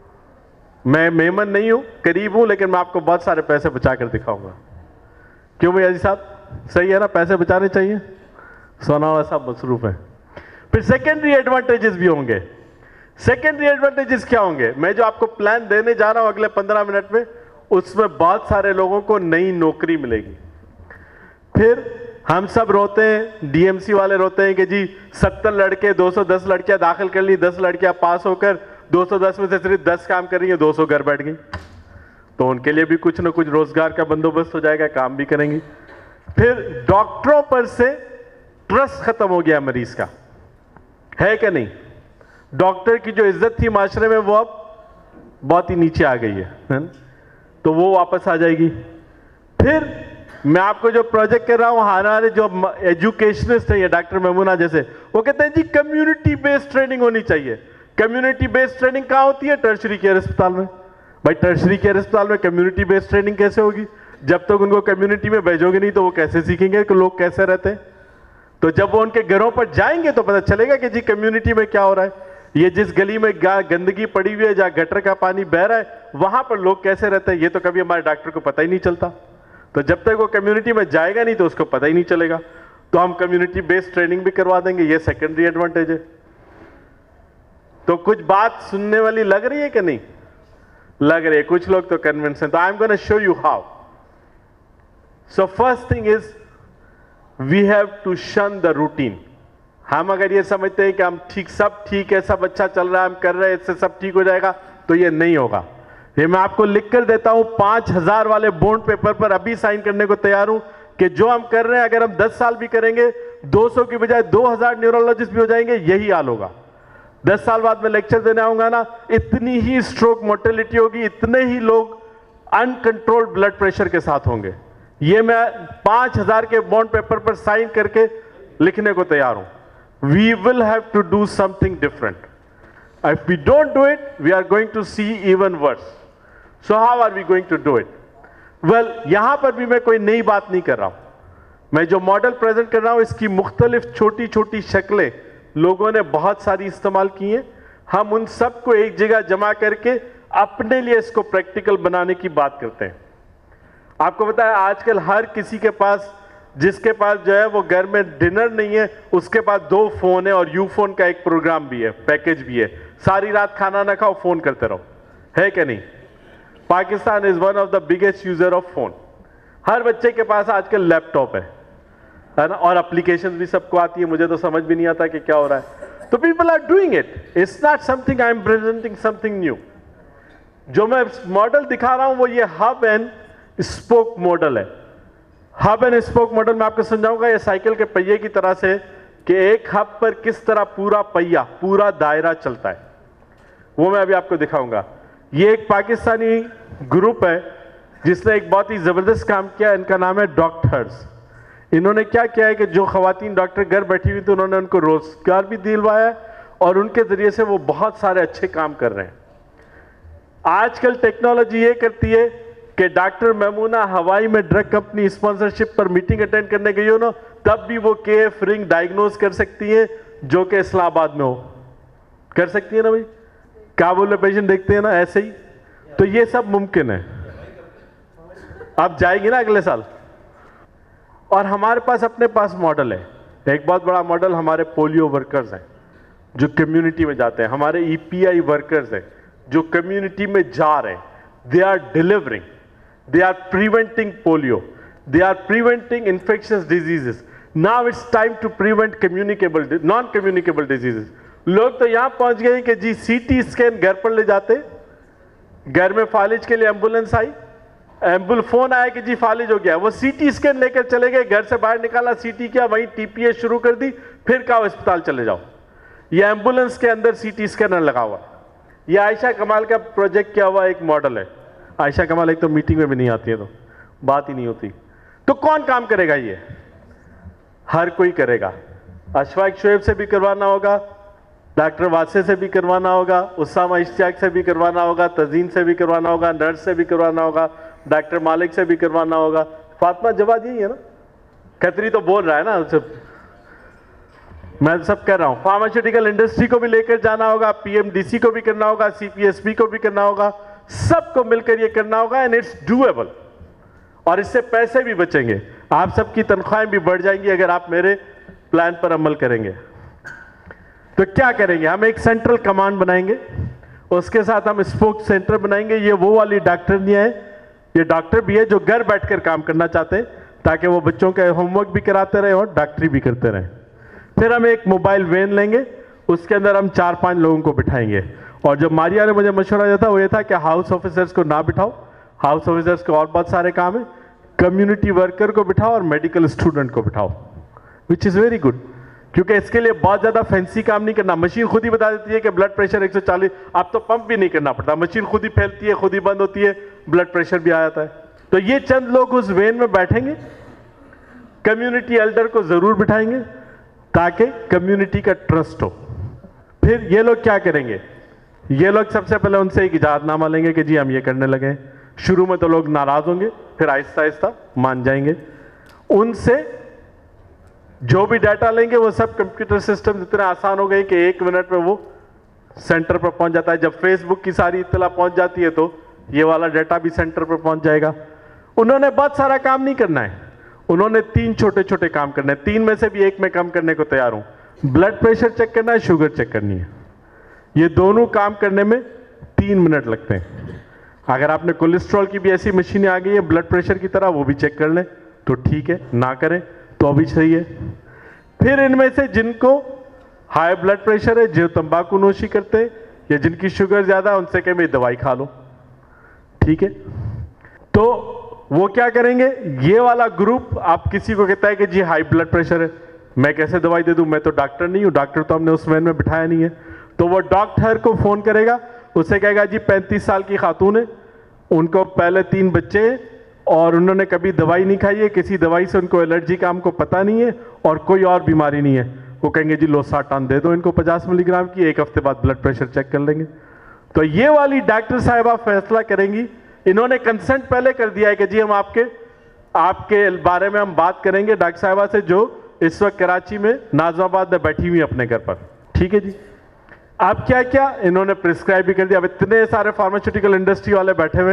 [SPEAKER 1] मैं मेमन नहीं हूं, करीब हूं, लेकिन मैं आपको बहुत सारे पैसे बचाकर दिखाऊंगा. क्यों भैया जी साहब? सही है ना, पैसे बचाने चाहिए. सोनावाला साहब मसरूफ है. फिर सेकेंडरी एडवांटेजेस भी होंगे. सेकेंडरी एडवांटेजेस क्या होंगे? मैं जो आपको प्लान देने जा रहा हूं अगले पंद्रह मिनट में, उसमें बहुत सारे लोगों को नई नौकरी मिलेगी. फिर हम सब रोते हैं, डीएमसी वाले रोते हैं कि जी सत्तर लड़के दो सौ दस लड़कियां दाखिल कर ली, दस लड़कियां पास होकर दो सौ दस में से सिर्फ दस काम कर रही है, दो सौ घर बैठ गई. तो उनके लिए भी कुछ ना कुछ रोजगार का बंदोबस्त हो जाएगा, काम भी करेंगी. फिर डॉक्टरों पर से ट्रस्ट खत्म हो गया मरीज का. है कि नहीं? डॉक्टर की जो इज्जत थी माशरे में वो अब बहुत ही नीचे आ गई है, है? तो वो वापस आ जाएगी. फिर मैं आपको जो प्रोजेक्ट कर रहा हूं, हमारे जो एजुकेशनिस्ट है डॉक्टर मेमुना जैसे, वो कहते हैं जी कम्युनिटी बेस्ड ट्रेनिंग होनी चाहिए. कम्युनिटी बेस्ड ट्रेनिंग कहां होती है? टर्शरी केयर अस्पताल में. भाई टर्शरी केयर अस्पताल में कम्युनिटी बेस्ड ट्रेनिंग कैसे होगी? जब तक उनको कम्युनिटी में भेजोगे नहीं तो वो कैसे सीखेंगे कि लोग कैसे रहते हैं? तो जब वो उनके घरों पर जाएंगे तो पता चलेगा कि जी कम्युनिटी में क्या हो रहा है. ये जिस गली में गंदगी पड़ी हुई है, जहां गटर का पानी बह रहा है, वहां पर लोग कैसे रहते हैं, ये तो कभी हमारे डॉक्टर को पता ही नहीं चलता. तो जब तक वो कम्युनिटी में जाएगा नहीं तो उसको पता ही नहीं चलेगा. तो हम कम्युनिटी बेस्ड ट्रेनिंग भी करवा देंगे. ये सेकेंडरी एडवांटेज है. तो कुछ बात सुनने वाली लग रही है कि नहीं लग रही है? कुछ लोग तो कन्विंस हैं. तो I am gonna show you how. So first thing is we have to shun the routine. हम अगर ये समझते हैं कि हम ठीक सब ठीक है, सब अच्छा चल रहा है, हम कर रहे हैं, इससे सब ठीक हो जाएगा, तो ये नहीं होगा. ये मैं आपको लिख कर देता हूं, पांच हजार वाले बॉन्ड पेपर पर अभी साइन करने को तैयार हूं कि जो हम कर रहे हैं अगर हम दस साल भी करेंगे, दो सौ की बजाय दो हजार न्यूरोलॉजिस्ट भी हो जाएंगे. यही हाल होगा. दस साल बाद में लेक्चर देने आऊंगा ना, इतनी ही स्ट्रोक मोर्टेलिटी होगी, इतने ही लोग अनकंट्रोल्ड ब्लड प्रेशर के साथ होंगे. ये मैं पांच हजार के बॉन्ड पेपर पर साइन करके लिखने को तैयार हूं. We will have to do something different. If we don't do it we are going to see even worse. So how are we going to do it? Well, यहां पर भी मैं कोई नई बात नहीं कर रहा हूं. मैं जो मॉडल प्रेजेंट कर रहा हूं इसकी मुख्तलिफ छोटी छोटी शक्लें लोगों ने बहुत सारी इस्तेमाल की हैं. हम उन सबको एक जगह जमा करके अपने लिए इसको प्रैक्टिकल बनाने की बात करते हैं. आपको पता है आजकल हर किसी के पास, जिसके पास जो है वो घर में डिनर नहीं है, उसके पास दो फोन है और यू फोन का एक प्रोग्राम भी है, पैकेज भी है। सारी रात खाना ना खाओ, फोन करते रहो, है कि नहीं? Pakistan is one of the biggest user of phone. हर बच्चे के पास आजकल लैपटॉप है, है ना? और एप्लीकेशन भी सबको आती है, मुझे तो समझ भी नहीं आता कि क्या हो रहा है। तो people are doing it, it's not something I am presenting something new. जो मैं मॉडल दिखा रहा हूं वो ये हब एंड स्पोक मॉडल है। हब एंड स्पोक मॉडल में आपको समझाऊंगा ये साइकिल के पहिए की तरह से कि एक हब पर किस तरह पूरा पहिया, पूरा दायरा चलता है, वो मैं अभी आपको दिखाऊंगा। ये एक पाकिस्तानी ग्रुप है जिसने एक बहुत ही जबरदस्त काम किया, इनका नाम है डॉक्टर्स। इन्होंने क्या किया है कि जो खवातीन डॉक्टर घर बैठी हुई थी उन्होंने उनको रोजगार भी दिलवाया और उनके जरिए से वो बहुत सारे अच्छे काम कर रहे हैं। आजकल टेक्नोलॉजी ये करती है कि डॉक्टर मेमूना हवाई में ड्रग कंपनी स्पॉन्सरशिप पर मीटिंग अटेंड करने गई हो ना, तब भी वो के एफ रिंग डायग्नोज कर सकती है जो कि इस्लामाबाद में हो, कर सकती है ना भाई? काबुल में पेशेंट देखते हैं ना, ऐसे ही। तो ये सब मुमकिन है। अब जाएगी ना अगले साल। और हमारे पास अपने पास मॉडल है, एक बहुत बड़ा मॉडल हमारे पोलियो वर्कर्स हैं जो कम्युनिटी में जाते हैं, हमारे ई पी आई वर्कर्स हैं जो कम्युनिटी में जा रहे हैं, they are delivering, they are preventing polio, they are preventing infectious diseases. Now it's time to prevent communicable non communicable diseases. लोग तो यहां पहुंच गए कि जी सीटी स्कैन घर पर ले जाते, घर में फालिज के लिए एम्बुलेंस आई, एम्बुल फोन आया कि जी फालिज हो गया, वो सीटी स्कैन लेकर चले गए, घर से बाहर निकाला, सीटी किया, वहीं टीपीएस शुरू कर दी, फिर कहा अस्पताल चले जाओ। ये एम्बुलेंस के अंदर सीटी स्कैनर लगा हुआ। ये आयशा कमाल का प्रोजेक्ट किया हुआ एक मॉडल है। आयशा कमाल एक तो मीटिंग में भी नहीं आती है, तो बात ही नहीं होती। तो कौन काम करेगा? ये हर कोई करेगा। अशफाक शोएब से भी करवाना होगा, डॉक्टर वासे से भी करवाना होगा, उसामा इश्तियाक से भी करवाना होगा, तजीन से भी करवाना होगा, नर्स से भी करवाना होगा, डॉक्टर मालिक से भी करवाना होगा। फातिमा जवाद यही है ना? खतरी तो बोल रहा है ना, सब मैं सब कह रहा हूं। फार्मास्यूटिकल इंडस्ट्री को भी लेकर जाना होगा, पीएमडीसी को भी करना होगा, सीपीएसपी को भी करना होगा, सबको मिलकर ये करना होगा एंड इट्स डूएबल। और इससे पैसे भी बचेंगे, आप सबकी तनख्वाहें भी बढ़ जाएंगी अगर आप मेरे प्लान पर अमल करेंगे। तो क्या करेंगे? हम एक सेंट्रल कमांड बनाएंगे, उसके साथ हम स्पोक सेंटर बनाएंगे। ये वो वाली डॉक्टर नहीं है, ये डॉक्टर भी है जो घर बैठकर काम करना चाहते हैं ताकि वो बच्चों का होमवर्क भी कराते रहे और डॉक्टरी भी करते रहें। फिर हम एक मोबाइल वैन लेंगे, उसके अंदर हम चार पांच लोगों को बिठाएंगे। और जब मारिया ने मुझे मशवरा दिया था वो ये था कि हाउस ऑफिसर्स को ना बिठाओ, हाउस ऑफिसर्स को और बहुत सारे काम है, कम्युनिटी वर्कर को बिठाओ और मेडिकल स्टूडेंट को बिठाओ, विच इज़ वेरी गुड। क्योंकि इसके लिए बहुत ज़्यादा फैंसी काम नहीं करना। मशीन खुद ही बता देती है कि ब्लड प्रेशर एक सौ चालीस, अब तो पंप भी नहीं करना पड़ता, मशीन खुद ही फैलती है, खुद ही बंद होती है, ब्लड प्रेशर भी आ जाता है। तो ये चंद लोग उस वेन में बैठेंगे, कम्युनिटी एल्डर को ज़रूर बिठाएंगे ताकि कम्युनिटी का ट्रस्ट हो। फिर ये लोग क्या करेंगे? ये लोग सबसे पहले उनसे एक इजाजतनामा लेंगे कि जी हम ये करने लगे। शुरू में तो लोग नाराज होंगे, फिर आहिस्ता आहिस्ता मान जाएंगे। उनसे जो भी डाटा लेंगे वो सब कंप्यूटर सिस्टम इतने आसान हो गए कि एक मिनट में वो सेंटर पर पहुंच जाता है। जब फेसबुक की सारी इत्तला पहुंच जाती है तो ये वाला डाटा भी सेंटर पर पहुंच जाएगा। उन्होंने बहुत सारा काम नहीं करना है, उन्होंने तीन छोटे छोटे काम करने हैं। तीन में से भी एक में काम करने को तैयार हूं। ब्लड प्रेशर चेक करना है, शुगर चेक करनी है। ये दोनों काम करने में तीन मिनट लगते हैं। अगर आपने कोलेस्ट्रॉल की भी ऐसी मशीनें आ गई है ब्लड प्रेशर की तरह, वो भी चेक कर लें तो ठीक है, ना करें तो अभी सही है। फिर इनमें से जिनको हाई ब्लड प्रेशर है, जो तंबाकू नोशी करते हैं या जिनकी शुगर ज्यादा है, उनसे कहें भाई दवाई खा लो, ठीक है। तो वो क्या करेंगे? ये वाला ग्रुप आप किसी को कहता है कि जी हाई ब्लड प्रेशर है, मैं कैसे दवाई दे दूं, मैं तो डॉक्टर नहीं हूं, डॉक्टर तो हमने उस वैन में बिठाया नहीं है। तो वो डॉक्टर को फोन करेगा, उससे कहेगा जी पैंतीस साल की खातून है, उनको पहले तीन बच्चे हैं और उन्होंने कभी दवाई नहीं खाई है, किसी दवाई से उनको एलर्जी का हमको पता नहीं है और कोई और बीमारी नहीं है। वो कहेंगे जी लोसाटान दे दो इनको पचास मिलीग्राम की, एक हफ्ते बाद ब्लड प्रेशर चेक कर लेंगे। तो ये वाली डॉक्टर साहिबा फैसला करेंगी। इन्होंने कंसेंट पहले कर दिया है कि जी हम आपके आपके बारे में हम बात करेंगे डॉक्टर साहिबा से, जो इस वक्त कराची में नाजमाबाद में बैठी हुई अपने घर पर, ठीक है जी। अब क्या क्या इन्होंने प्रिस्क्राइब भी कर दिया। अब इतने सारे फार्मास्यूटिकल इंडस्ट्री वाले बैठे हुए,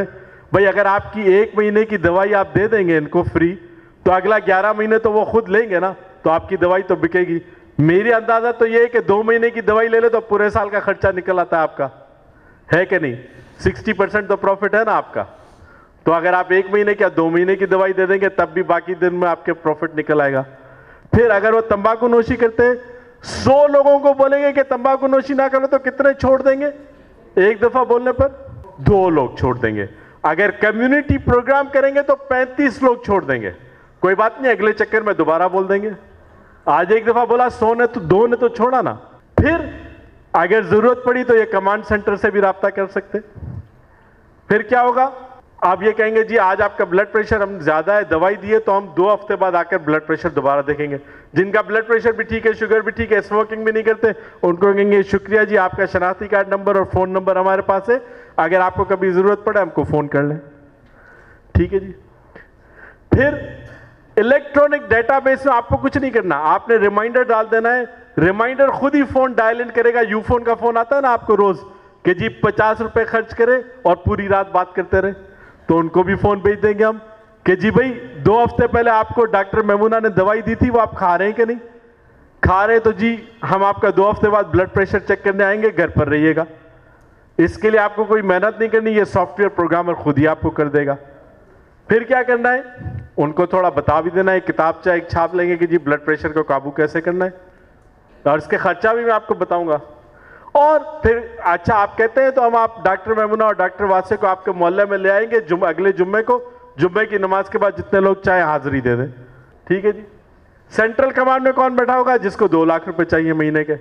[SPEAKER 1] भाई अगर आपकी एक महीने की दवाई आप दे देंगे इनको फ्री, तो अगला ग्यारह महीने तो वो खुद लेंगे ना, तो आपकी दवाई तो बिकेगी। मेरी अंदाजा तो ये है कि दो महीने की दवाई ले ले तो पूरे साल का खर्चा निकल आता है आपका, है कि नहीं? सिक्सटी परसेंट तो प्रॉफिट है ना आपका। तो अगर आप एक महीने या दो महीने की दवाई दे देंगे तब भी बाकी दिन में आपके प्रॉफिट निकल आएगा। फिर अगर वो तंबाकू नोशी करते हैं, सौ लोगों को बोलेंगे कि तंबाकू नोशी ना करो तो कितने छोड़ देंगे? एक दफा बोलने पर दो लोग छोड़ देंगे। अगर कम्युनिटी प्रोग्राम करेंगे तो पैंतीस लोग छोड़ देंगे। कोई बात नहीं, अगले चक्कर में दोबारा बोल देंगे। आज एक दफा बोला, सौ ने तो दो ने तो छोड़ा ना। फिर अगर जरूरत पड़ी तो ये कमांड सेंटर से भी राब्ता कर सकते। फिर क्या होगा? आप ये कहेंगे जी आज आपका ब्लड प्रेशर हम ज्यादा है, दवाई दिए तो हम दो हफ्ते बाद आकर ब्लड प्रेशर दोबारा देखेंगे। जिनका ब्लड प्रेशर भी ठीक है, शुगर भी ठीक है, स्मोकिंग भी नहीं करते, उनको कहेंगे शुक्रिया जी, आपका शनाख्ती कार्ड नंबर और फोन नंबर हमारे पास है, अगर आपको कभी जरूरत पड़े हमको फोन कर लें। ठीक है जी। फिर इलेक्ट्रॉनिक डेटाबेस में आपको कुछ नहीं करना, आपने रिमाइंडर डाल देना है। रिमाइंडर खुद ही फोन डायल इन करेगा। यूफोन का फोन आता है ना आपको रोज कि जी पचास रुपए खर्च करे और पूरी रात बात करते रहे, तो उनको भी फोन भेज देंगे हम कि जी भाई दो हफ्ते पहले आपको डॉक्टर मेमूना ने दवाई दी थी, वो आप खा रहे हैं कि नहीं? खा रहे तो जी हम आपका दो हफ्ते बाद ब्लड प्रेशर चेक करने आएंगे, घर पर रहिएगा। इसके लिए आपको कोई मेहनत नहीं करनी, ये सॉफ्टवेयर प्रोग्रामर खुद ही आपको कर देगा। फिर क्या करना है? उनको थोड़ा बता भी देना है, किताब चाहे एक छाप लेंगे कि जी ब्लड प्रेशर को काबू कैसे करना है, और इसके खर्चा भी मैं आपको बताऊंगा। और फिर अच्छा आप कहते हैं तो हम आप डॉक्टर मेमूना और डॉक्टर वासे को आपके मोहल्ले में ले आएंगे जुम, अगले जुम्मे को, जुम्मे की नमाज के बाद जितने लोग चाहे हाजिरी दे दें। ठीक है जी। सेंट्रल कमांड में कौन बैठा होगा? जिसको दो लाख रुपए चाहिए महीने के,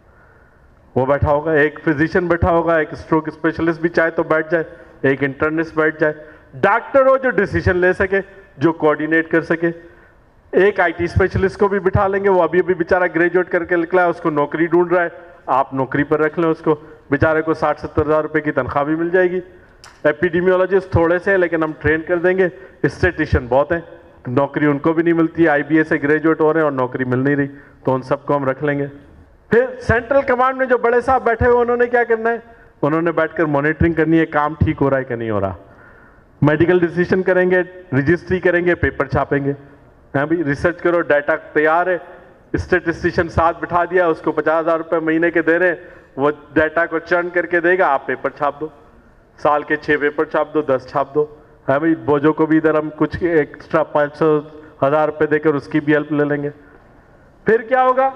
[SPEAKER 1] वो बैठा होगा। एक फिजिशियन बैठा होगा, एक स्ट्रोक स्पेशलिस्ट भी चाहे तो बैठ जाए, एक इंटर्निस्ट बैठ जाए। डॉक्टर हो जो डिसीजन ले सके, जो कोऑर्डिनेट कर सके। एक आईटी स्पेशलिस्ट को भी बिठा लेंगे, वो अभी अभी बेचारा ग्रेजुएट करके निकला है, उसको नौकरी ढूंढ रहा है, आप नौकरी पर रख लें उसको, बेचारे को साठ सत्तर हजार रुपए की तनख्वाह भी मिल जाएगी। एपिडेमियोलॉजिस्ट थोड़े से हैं लेकिन हम ट्रेन कर देंगे। स्टैटिस्टिशियन बहुत हैं, नौकरी उनको भी नहीं मिलती, आईबीए से ग्रेजुएट हो रहे हैं और नौकरी मिल नहीं रही, तो उन सबको हम रख लेंगे। फिर सेंट्रल कमांड में जो बड़े साहब बैठे हुए उन्होंने क्या करना है? उन्होंने बैठकर मॉनिटरिंग करनी है, काम ठीक हो रहा है कि नहीं हो रहा। मेडिकल डिसीजन करेंगे, रजिस्ट्री करेंगे, पेपर छापेंगे। हाँ भाई रिसर्च करो, डाटा तैयार है, स्टैटिस्टिशियन साथ बिठा दिया, उसको पचास हजार रुपए महीने के दे रहे हैं, वो डाटा को चर्न करके देगा, आप पेपर छाप दो, साल के छह पेपर छाप दो, दस छाप दो। है भाई बोझों को भी इधर हम कुछ एक्स्ट्रा पाँच सौ हजार रुपए देकर उसकी भी हेल्प ले लेंगे। फिर क्या होगा?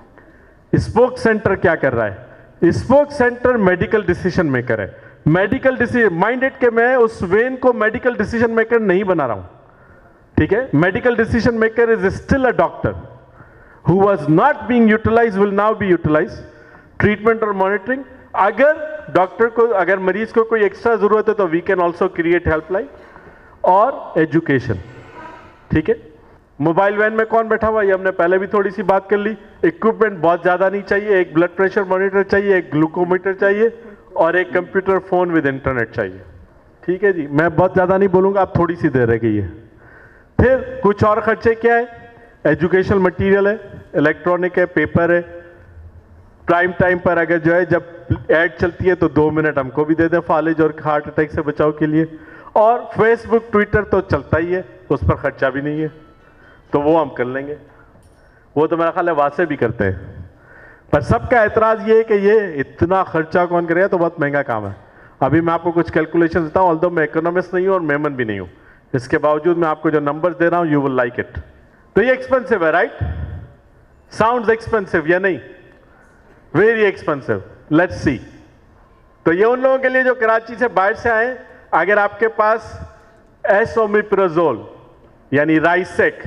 [SPEAKER 1] स्पोक सेंटर क्या कर रहा है? Spoke center medical decision maker है। मेडिकल डिसीजन माइंडेड के मैं उस वेन को मेडिकल डिसीजन मेकर नहीं बना रहा हूं। ठीक है, medical decision maker is still a doctor who was not being utilized will now be utilized. Treatment और मॉनिटरिंग, अगर डॉक्टर को, अगर मरीज को कोई एक्स्ट्रा जरूरत है तो we can also create helpline और एजुकेशन। ठीक है, मोबाइल वैन में कौन बैठा हुआ है? ये हमने पहले भी थोड़ी सी बात कर ली। इक्विपमेंट बहुत ज्यादा नहीं चाहिए, एक ब्लड प्रेशर मॉनिटर चाहिए, एक ग्लूकोमीटर चाहिए और एक कंप्यूटर फोन विद इंटरनेट चाहिए। ठीक है जी, मैं बहुत ज्यादा नहीं बोलूंगा, आप थोड़ी सी देर रह गई है। फिर कुछ और खर्चे क्या है? एजुकेशनल मटेरियल है, इलेक्ट्रॉनिक है, पेपर है। प्राइम टाइम पर अगर जो है जब एड चलती है तो दो मिनट हमको भी दे दें फालिज और हार्ट अटैक से बचाव के लिए। और फेसबुक ट्विटर तो चलता ही है, उस पर खर्चा भी नहीं है, तो वो हम कर लेंगे। वो तो मेरा ख्याल है वासे भी करते हैं, पर सबका एतराज ये है कि ये इतना खर्चा कौन करेगा, तो बहुत महंगा काम है। अभी मैं आपको कुछ कैलकुलेशन देता हूँ, ऑल्दो मैं इकोनॉमिस्ट नहीं हूँ और मेमन भी नहीं हूँ, इसके बावजूद मैं आपको जो नंबर्स दे रहा हूँ यू विल लाइक इट। तो ये एक्सपेंसिव है, राइट? साउंड्स एक्सपेंसिव या नहीं? Very expensive. Let's see. तो ये उन लोगों के लिए जो कराची से बाहर से आए, अगर आपके पास एसोमिप्राजोल यानी राइसेक,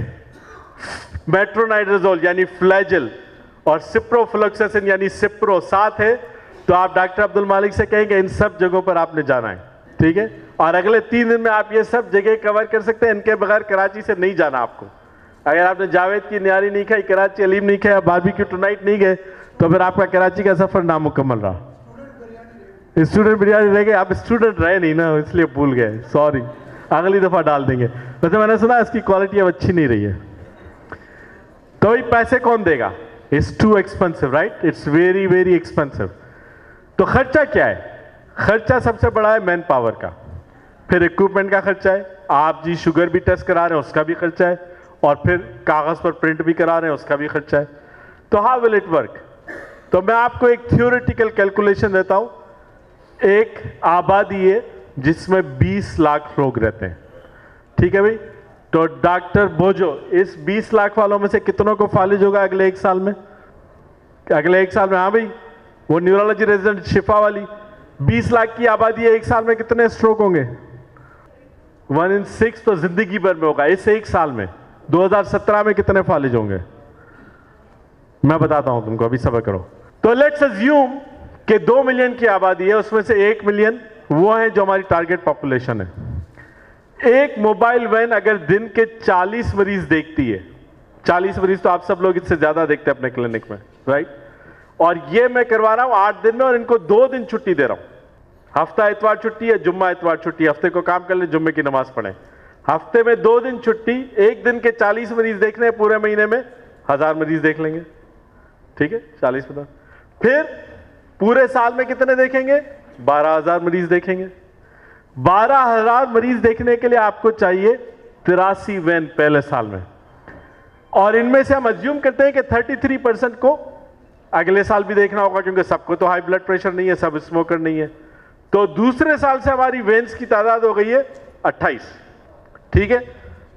[SPEAKER 1] मेट्रोनाइड्राजोल यानी फ्लैजिल और सिप्रोफ्लोक्सासिन यानी सिप्रो साथ है, तो आप डॉक्टर अब्दुल मालिक से कहेंगे इन सब जगहों पर आपने जाना है। ठीक है, और अगले तीन दिन में आप ये सब जगह कवर कर सकते हैं, इनके बगैर कराची से नहीं जाना आपको। अगर आपने जावेद की न्यारी नहीं खाई, कराची अलीम नहीं खाया, बारबेक्यू टुनाइट नहीं गए, तो फिर आपका कराची का सफर नामुकम्मल रहा। स्टूडेंट बिरयानी रह गए, आप स्टूडेंट रहे नहीं ना, इसलिए भूल गए, सॉरी, अगली दफा डाल देंगे। वैसे मैंने सुना इसकी क्वालिटी अब अच्छी नहीं रही है। तो ये पैसे कौन देगा? It's too expensive, right? It's very very expensive. तो खर्चा क्या है? खर्चा सबसे बड़ा है मैन पावर का। फिर इक्विपमेंट का खर्चा है, आप जी शुगर भी टेस्ट करा रहे हैं उसका भी खर्चा है, और फिर कागज पर प्रिंट भी करा रहे हैं उसका भी खर्चा है। तो हाउ विल इट वर्क? तो मैं आपको एक थ्योरेटिकल कैलकुलेशन देता हूं। एक आबादी है जिसमें बीस लाख लोग रहते हैं, ठीक है भाई। तो डॉक्टर बोझो इस बीस लाख वालों में से कितनों को फालिज होगा अगले एक साल में? अगले एक साल में, हाँ भाई, वो न्यूरोलॉजी रेजिडेंट शिफा वाली बीस लाख की आबादी है, एक साल में कितने स्ट्रोक होंगे? वन इन सिक्स तो जिंदगी भर में होगा। इस एक साल में दो हज़ार सत्रह में कितने फालिज होंगे? मैं बताता हूं तुमको, अभी सब्र करो। तो लेट्स अज्यूम कि दो मिलियन की आबादी है, उसमें से एक मिलियन वो है जो हमारी टारगेट पॉपुलेशन है। एक मोबाइल वैन अगर दिन के चालीस मरीज देखती है, चालीस मरीज तो आप सब लोग इससे ज्यादा देखते हैं अपने क्लिनिक में, राइट? और ये मैं करवा रहा हूं आठ दिन में, और इनको दो दिन छुट्टी दे रहा हूं। हफ्ता इतवार छुट्टी है, जुम्मा इतवार छुट्टी, हफ्ते को काम कर ले, जुम्मे की नमाज पढ़े। हफ्ते में दो दिन छुट्टी, एक दिन के चालीस मरीज देखने हैं, पूरे महीने में हजार मरीज देख लेंगे, ठीक है? चालीस पचास, फिर पूरे साल में कितने देखेंगे? बारह हजार मरीज देखेंगे। बारह हजार मरीज देखने के लिए आपको चाहिए तिरासी वैन पहले साल में, और इनमें से हम अज्यूम करते हैं कि तैंतीस परसेंट को अगले साल भी देखना होगा, क्योंकि सबको तो हाई ब्लड प्रेशर नहीं है, सब स्मोकर नहीं है। तो दूसरे साल से हमारी वेन्स की तादाद हो गई है अट्ठाईस, ठीक है?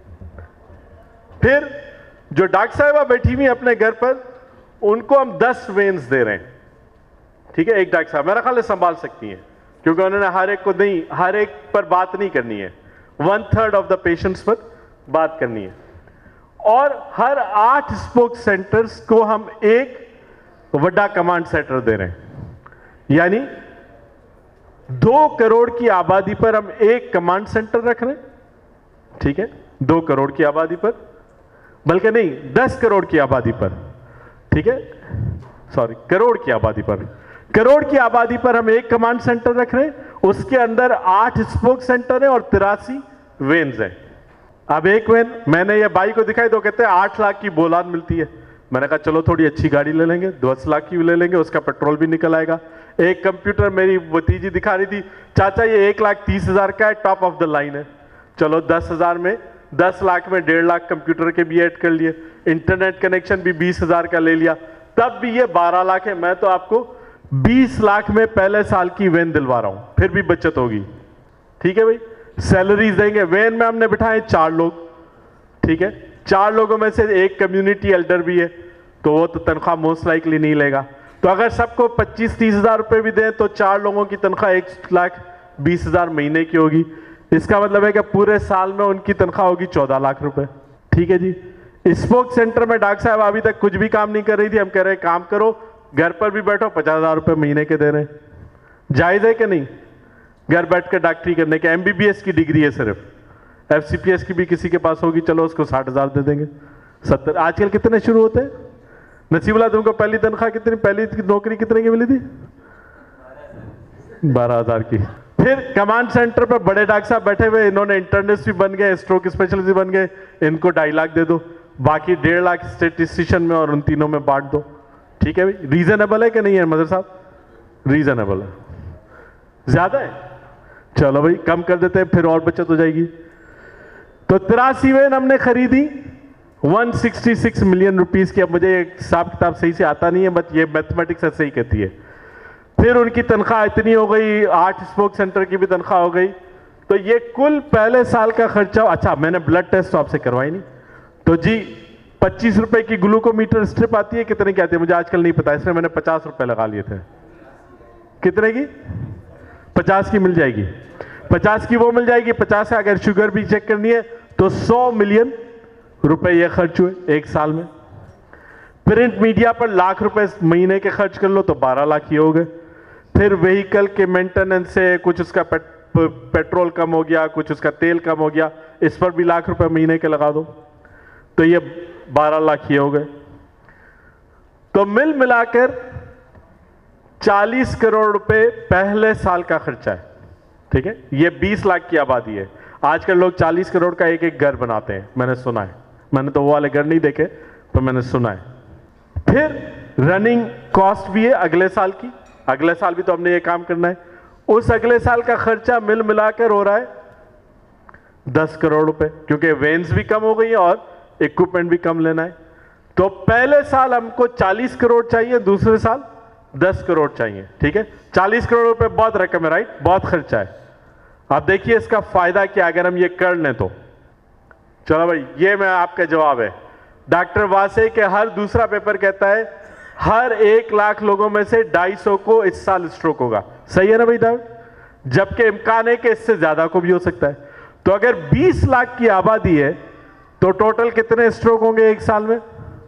[SPEAKER 1] फिर जो डॉक्टर साहिबा बैठी हुई अपने घर पर, उनको हम दस वेन्स दे रहे हैं, ठीक है? एक डॉक्टर साहब मेरा ख्याल है संभाल सकती हैं, क्योंकि उन्होंने हर एक को नहीं, हर एक पर बात नहीं करनी है, one third of the patients पर बात करनी है। और हर आठ स्पोक सेंटर्स को हम एक वड्डा कमांड सेंटर दे रहे हैं, यानी दो करोड़ की आबादी पर हम एक कमांड सेंटर रख रहे हैं, ठीक है? दो करोड़ की आबादी पर, बल्कि नहीं दस करोड़ की आबादी पर, ठीक है? सॉरी, करोड़ की आबादी पर, करोड़ की आबादी पर हम एक कमांड सेंटर रख रहे हैं, उसके अंदर आठ स्पोक सेंटर है और तिरासी वेन्स है। अब एक वेन मैंने ये बाई को दिखाई, तो कहते हैं आठ लाख की बोलान मिलती है। मैंने कहा चलो थोड़ी अच्छी गाड़ी ले लेंगे, दस लाख की भी ले लेंगे, उसका पेट्रोल भी निकल आएगा। एक कंप्यूटर मेरी भतीजी दिखा रही थी, चाचा ये एक लाख तीस हजार का है, टॉप ऑफ द लाइन है। चलो दस हजार में, दस लाख में डेढ़ लाख कंप्यूटर के भी ऐड कर लिए, इंटरनेट कनेक्शन भी बीस हजार का ले लिया, तब भी ये बारह लाख है। मैं तो आपको बीस लाख में पहले साल की वैन दिलवा रहा हूं, फिर भी बचत होगी, ठीक है भाई? सैलरीज देंगे। वैन में हमने बिठाए चार लोग, ठीक है? चार लोगों में से एक कम्युनिटी एल्डर भी है, तो वो तो तनख्वाह मोस्ट लाइकली नहीं लेगा। तो अगर सबको पच्चीस तीस हजार रुपए भी दें तो चार लोगों की तनख्वाह एक लाख बीस हजार महीने की होगी। इसका मतलब है कि पूरे साल में उनकी तनख्वाह होगी चौदह लाख रुपए, ठीक है जी? स्पोक सेंटर में डॉक्टर साहब अभी तक कुछ भी काम नहीं कर रही थी, हम कह रहे हैं काम करो, घर पर भी बैठो, पचास हजार रुपए महीने के दे रहे हैं। जायज है कि नहीं? घर बैठ कर डॉक्टरी करने के, एमबीबीएस की डिग्री है सिर्फ, एफसीपीएस की भी किसी के पास होगी, चलो उसको साठ हजार दे देंगे, सत्तर। आजकल कितने शुरू होते हैं? नसीबुल्लाह तुमको पहली तनख्वाह कितनी, पहली नौकरी कितने की मिली थी? बारह हजार की। फिर कमांड सेंटर पर बड़े डॉक्टर साहब बैठे हुए, इन्होंने इंटर्निस्ट भी बन गए, स्ट्रोक स्पेशलिस्ट भी बन गए, इनको ढाई लाख दे दो, बाकी डेढ़ लाख स्टेटिस्टिशियन में और उन तीनों में बांट दो, ठीक है भाई? रीजनेबल है कि नहीं है मदर साहब? रीजनेबल है। ज्यादा है? चलो भाई कम कर देते हैं, फिर और बचत हो जाएगी। तो तिरासी वैन हमने खरीदी एक सौ छियासठ मिलियन रुपीस की। अब मुझे हिसाब किताब सही से आता नहीं है, बट ये मैथमेटिक्स ऐसे ही कहती है। फिर उनकी तनख्वाह इतनी हो गई, आठ स्पोक सेंटर की भी तनख्वाह हो गई, तो ये कुल पहले साल का खर्चा। अच्छा, मैंने ब्लड टेस्ट तो आपसे करवाई नहीं, तो जी पच्चीस रुपए की ग्लूकोमीटर स्ट्रिप आती है, कितने की आती है मुझे आजकल नहीं पता, इसमें मैंने पचास रुपए लगा लिए थे। कितने की? पचास की मिल जाएगी, पचास की वो मिल जाएगी। पचास है, अगर शुगर भी चेक करनी है तो सौ मिलियन रुपए ये खर्च हुए एक साल में। प्रिंट मीडिया पर लाख रुपए महीने के खर्च कर लो तो बारह लाख ही हो गए। फिर व्हीकल के मेंटेनेंस से कुछ उसका पेट, पेट्रोल कम हो गया, कुछ उसका तेल कम हो गया, इस पर भी लाख रुपए महीने के लगा दो, तो ये बारह लाख ही हो गए। तो मिल मिलाकर चालीस करोड़ रुपए पहले साल का खर्चा है, ठीक है? ये बीस लाख की आबादी है। आजकल लोग चालीस करोड़ का एक एक घर बनाते हैं, मैंने सुना है। मैंने तो वो वाले घर नहीं देखे, पर मैंने सुना है। फिर रनिंग कॉस्ट भी है अगले साल की, अगले साल भी तो हमने ये काम करना है। उस अगले साल का खर्चा मिल मिलाकर हो रहा है दस करोड़ रुपए, क्योंकि वेन्स भी कम हो गई है और इक्विपमेंट भी कम लेना है। तो पहले साल हमको चालीस करोड़ चाहिए, दूसरे साल दस करोड़ चाहिए। ठीक है, चालीस करोड़ रुपए बहुत रकम है, राइट, बहुत खर्चा है। आप देखिए इसका फायदा क्या अगर हम ये कर लें तो। चलो भाई, ये मैं आपका जवाब है। डॉक्टर वासे के हर दूसरा पेपर कहता है हर एक लाख लोगों में से ढाई सौ को इस साल स्ट्रोक होगा। सही है ना भाई दाऊद? जबकि इम्कान है कि इससे ज्यादा को भी हो सकता है। तो अगर बीस लाख की आबादी है तो टोटल कितने स्ट्रोक होंगे एक साल में?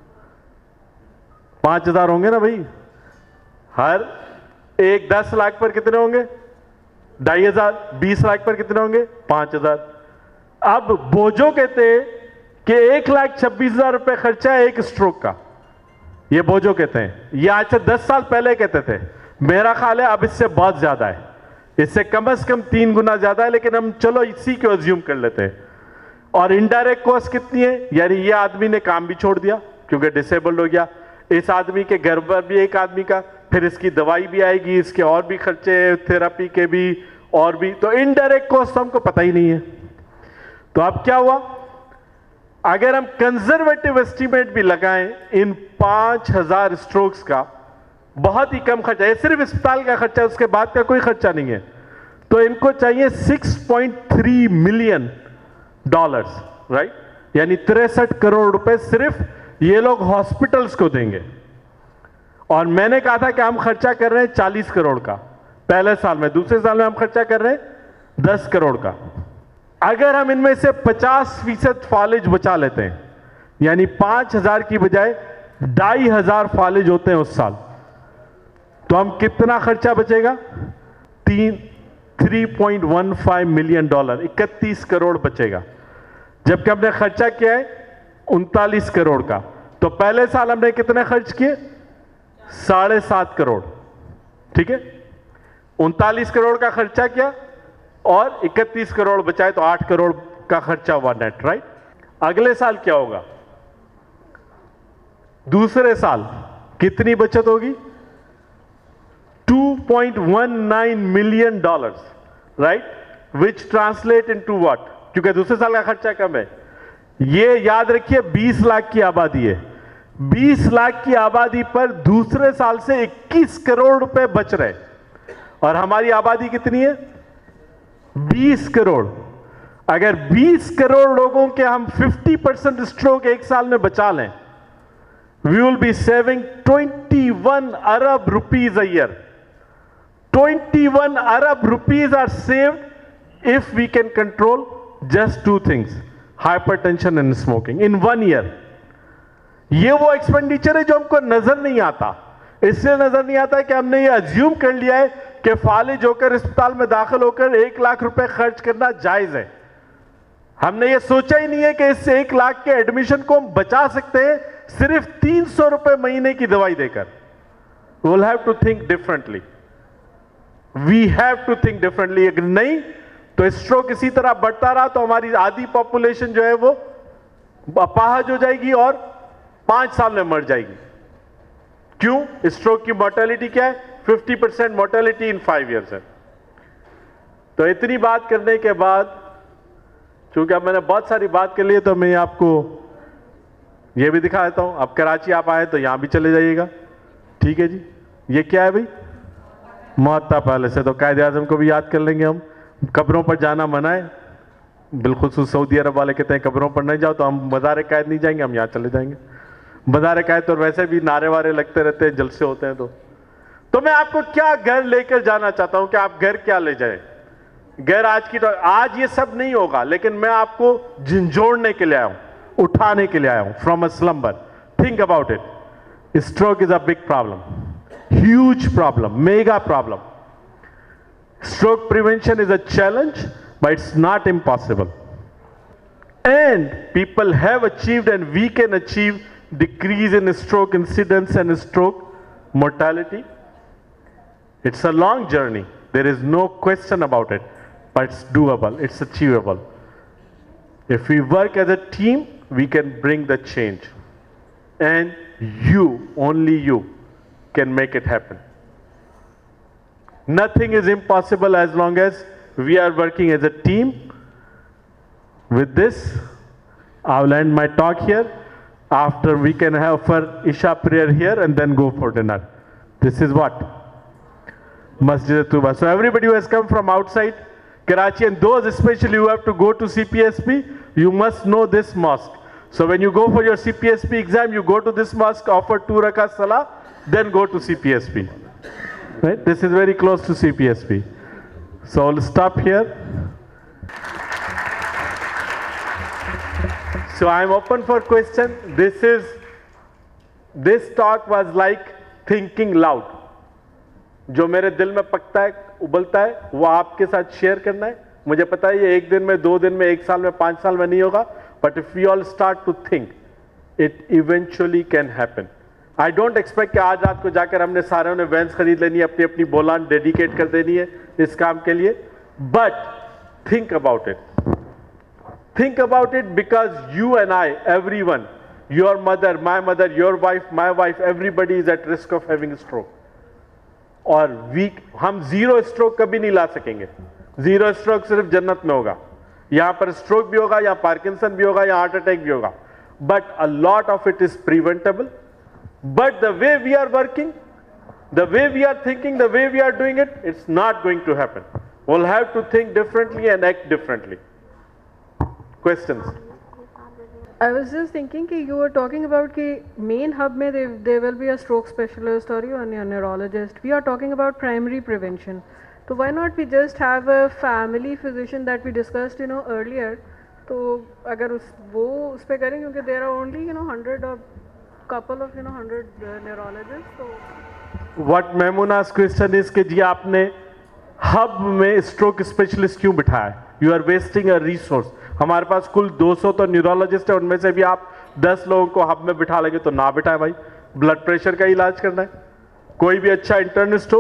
[SPEAKER 1] पांच हजार होंगे ना भाई। हर एक दस लाख पर कितने होंगे? ढाई हजार। बीस लाख पर कितने होंगे? पांच हजार। अब बोझो कहते हैं कि एक लाख छब्बीस हजार रुपए खर्चा है एक स्ट्रोक का। ये बोझो कहते हैं, ये आज से दस साल पहले कहते थे। मेरा ख्याल है अब इससे बहुत ज्यादा है, इससे कम से कम तीन गुना ज्यादा है, लेकिन हम चलो इसी को अज्यूम कर लेते हैं। और इनडायरेक्ट कॉस्ट कितनी है? यानी ये आदमी ने काम भी छोड़ दिया क्योंकि डिसेबल्ड हो गया, इस आदमी के घर पर भी एक आदमी का, फिर इसकी दवाई भी आएगी, इसके और भी खर्चे, थेरेपी के भी और भी। तो इनडायरेक्ट कॉस्ट हमको पता ही नहीं है। तो अब क्या हुआ, अगर हम कंजर्वेटिव एस्टीमेट भी लगाएं इन पांच हजार स्ट्रोक्स का, बहुत ही कम खर्चा है, सिर्फ अस्पताल का खर्चा, उसके बाद का कोई खर्चा नहीं है। तो इनको चाहिए six point three million dollars, right, यानी तिरसठ करोड़ रुपए सिर्फ ये लोग हॉस्पिटल्स को देंगे। और मैंने कहा था कि हम खर्चा कर रहे हैं चालीस करोड़ का पहले साल में, दूसरे साल में हम खर्चा कर रहे हैं दस करोड़ का। अगर हम इनमें से पचास फीसद फालिज बचा लेते हैं, यानी पांच हजार की बजाय ढाई हजार फालिज होते हैं उस साल, तो हम कितना खर्चा बचेगा? तीन three point one five million dollar, इकतीस करोड़ बचेगा। जबकि हमने खर्चा किया है उनतालीस करोड़ का। तो पहले साल हमने कितने खर्च किए? साढ़े सात करोड़। ठीक है, उनतालीस करोड़ का खर्चा किया और इकतीस करोड़ बचाए, तो आठ करोड़ का खर्चा हुआ नेट, राइट। अगले साल क्या होगा? दूसरे साल कितनी बचत होगी? Two point one nine million dollars, right, which translate into what? क्योंकि दूसरे साल का खर्चा कम है। ये याद रखिए बीस लाख की आबादी है, बीस लाख की आबादी पर दूसरे साल से इक्कीस करोड़ रुपए बच रहे, और हमारी आबादी कितनी है? बीस करोड़। अगर बीस करोड़ लोगों के हम पचास परसेंट स्ट्रोक एक साल में बचा लें, वी विल बी सेविंग इक्कीस अरब रुपीज अ ईयर। इक्कीस अरब rupees are saved if we can control just two things, hypertension and smoking, in one year. ये वो एक्सपेंडिचर है जो हमको नजर नहीं आता। इसलिए नजर नहीं आता है कि हमने ये अज्यूम कर लिया है कि फालिज होकर अस्पताल में दाखिल होकर एक लाख रुपए खर्च करना जायज है। हमने ये सोचा ही नहीं है कि इस एक लाख के एडमिशन को हम बचा सकते हैं सिर्फ तीन सौ रुपए महीने की दवाई देकर। We will have to think differently, we have to think differently. अगर नहीं तो स्ट्रोक इसी तरह बढ़ता रहा तो हमारी आधी पॉपुलेशन जो है वो अपाहज हो जाएगी और पांच साल में मर जाएगी। क्यों? स्ट्रोक की मोर्टेलिटी क्या है? पचास percent mortality in five years है। तो इतनी बात करने के बाद, चूंकि अब मैंने बहुत सारी बात कर ली है, तो मैं आपको ये भी दिखा देता हूं। अब कराची आप आए तो यहां भी चले जाइएगा। ठीक है जी, ये क्या है भाई? मोहत्ता पैलेस है। तो कायदे आजम को भी याद कर लेंगे हम। कब्रों पर जाना मना है, बिल्कुल। सऊदी अरब वाले कहते हैं कब्रों पर नहीं जाओ, तो हम मज़ार कायद नहीं जाएंगे, हम यहाँ चले जाएंगे। मज़ार कायद तो वैसे भी नारे वारे लगते रहते हैं, जलसे होते हैं। तो तो मैं आपको क्या घर लेकर जाना चाहता हूं कि आप घर क्या ले जाए। घर आज की तो आज ये सब नहीं होगा, लेकिन मैं आपको झंझोड़ने के लिए आया हूं, उठाने के लिए आया हूं from a slumber. Think about it. Stroke is a big problem, huge problem, mega problem. Stroke prevention is a challenge, but it's not impossible. And people have achieved, and we can achieve, decrease in stroke incidence and stroke mortality. It's a long journey. There is no question about it, but it's doable, it's achievable. If we work as a team, we can bring the change. And you, only you, can make it happen. Nothing is impossible as long as we are working as a team. With this, I will end my talk here. After we can have for Isha prayer here and then go for dinner. This is what? Masjid Tuba. So everybody who has come from outside Karachi, and those especially who have to go to C P S P, you must know this mosque. So when you go for your C P S P exam, you go to this mosque, offer two rakat salah, then go to C P S P. Right? This is very close to C P S P. So I'll stop here. So I'm open for question. This is, this talk was like thinking loud. जो मेरे दिल में पकता है, उबलता है, वो आपके साथ शेयर करना है. मुझे पता है ये एक दिन में, दो दिन में, एक साल में, पांच साल में नहीं होगा. But if we all start to think, it eventually can happen. I don't expect कि आज रात को जाकर हमने सारे ने वैन्स खरीद लेनी है, अपनी अपनी बोलान डेडिकेट कर देनी है इस काम के लिए. But think about it. Think about it because you and I, everyone, your mother, my mother, your wife, my wife, everybody is at risk of having a stroke. और वीक हम जीरो स्ट्रोक कभी नहीं ला सकेंगे. Zero stroke सिर्फ जन्नत में होगा. यहां पर स्ट्रोक भी होगा, या पार्किंसन भी होगा, या हार्ट अटैक भी होगा. But a lot of it is preventable. But the way we are working, the way we are thinking, the way we are doing it, it's not going to happen. We'll have to think differently and act differently. Questions?
[SPEAKER 2] I was just thinking कि you were talking about कि main hub में there, there will be a stroke specialist or you a neurologist. We are talking about primary prevention. So why not we just have a family physician that we discussed you know earlier. तो अगर उस वो उस पे करें, क्योंकि there are only you know hundred or couple of you know hundred uh, neurologists. So
[SPEAKER 1] What Memuna's question is कि जी आपने हब में स्ट्रोक स्पेशलिस्ट क्यों बिठाया? You are wasting a resource. हमारे पास कुल दो सौ तो न्यूरोलॉजिस्ट है, उनमें से भी आप दस लोगों को हब में बिठा लेंगे तो ना बिठाए भाई. ब्लड प्रेशर का इलाज करना है. कोई भी अच्छा इंटर्निस्ट हो,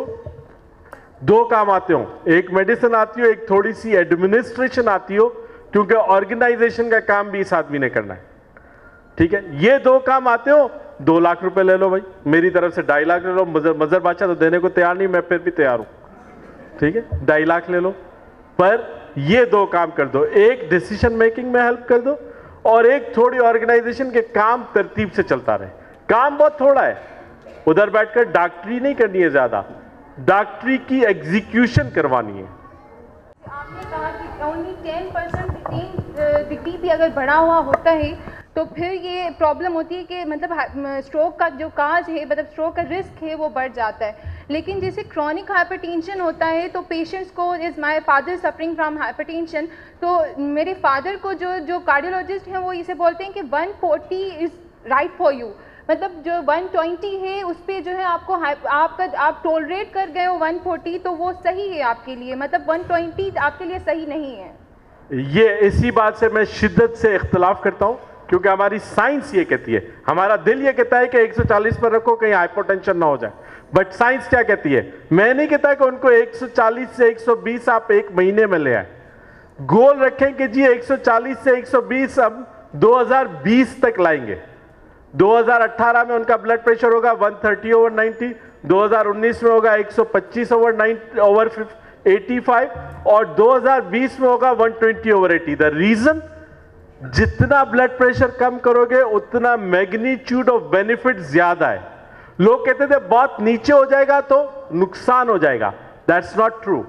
[SPEAKER 1] दो काम आते हो, एक मेडिसिन आती हो, एक थोड़ी सी एडमिनिस्ट्रेशन आती हो, क्योंकि ऑर्गेनाइजेशन का काम भी इस आदमी ने करना है. ठीक है, ये दो काम आते हो, दो लाख रुपए ले लो भाई, मेरी तरफ से ढाई लाख ले लो. मजर मजर बादशाह तो देने को तैयार नहीं, मैं फिर भी तैयार हूं. ठीक है, ढाई लाख ले लो, पर ये दो काम कर दो. एक डिसीजन मेकिंग में हेल्प कर दो, और एक थोड़ी ऑर्गेनाइजेशन के काम तरतीब से चलता रहे. काम बहुत थोड़ा है, उधर बैठकर डॉक्टरी नहीं करनी है, ज्यादा डॉक्टरी की एग्जीक्यूशन करवानी है.
[SPEAKER 3] आपने कहा कि ओनली टेन परसेंट डिग्री भी अगर बढ़ा हुआ होता है तो फिर ये प्रॉब्लम होती है कि मतलब स्ट्रोक का जो काज है, मतलब स्ट्रोक का रिस्क है वो बढ़ जाता है. लेकिन जैसे क्रॉनिक हाइपरटेंशन होता है तो पेशेंट्स को, is my father suffering from hypertension, तो मेरे फादर को जो जो कार्डियोलॉजिस्ट हैं वो इसे बोलते हैं कि one forty is right for you. मतलब जो वन ट्वेंटी है उस पर जो है आपको आपका आप टॉलरेट कर गए हो वन फोर्टी, तो वो सही है आपके लिए. मतलब वन ट्वेंटी आपके लिए सही नहीं है.
[SPEAKER 1] ये इसी बात से मैं शिद्दत से इख्तलाफ करता हूं, क्योंकि हमारी साइंस ये कहती है, हमारा दिल ये कहता है कि एक सौ चालीस पर रखो कहीं हाइपोटेंशन ना हो जाए. बट साइंस क्या कहती है? मैं नहीं कहता कि उनको एक सौ चालीस से एक सौ बीस आप एक महीने में ले आए. गोल रखें कि जी एक सौ चालीस से एक सौ बीस अब दो हज़ार बीस तक लाएंगे. दो हज़ार अठारह में उनका ब्लड प्रेशर होगा एक सौ तीस ओवर नब्बे, दो हज़ार उन्नीस में होगा एक सौ पच्चीस ओवर नब्बे ओवर पचासी, और दो हज़ार बीस में होगा एक सौ बीस ओवर अस्सी. द रीजन, जितना ब्लड प्रेशर कम करोगे उतना मैग्नीट्यूड ऑफ बेनिफिट ज्यादा है. लोग कहते थे बहुत नीचे हो जाएगा तो नुकसान हो जाएगा. That's not true.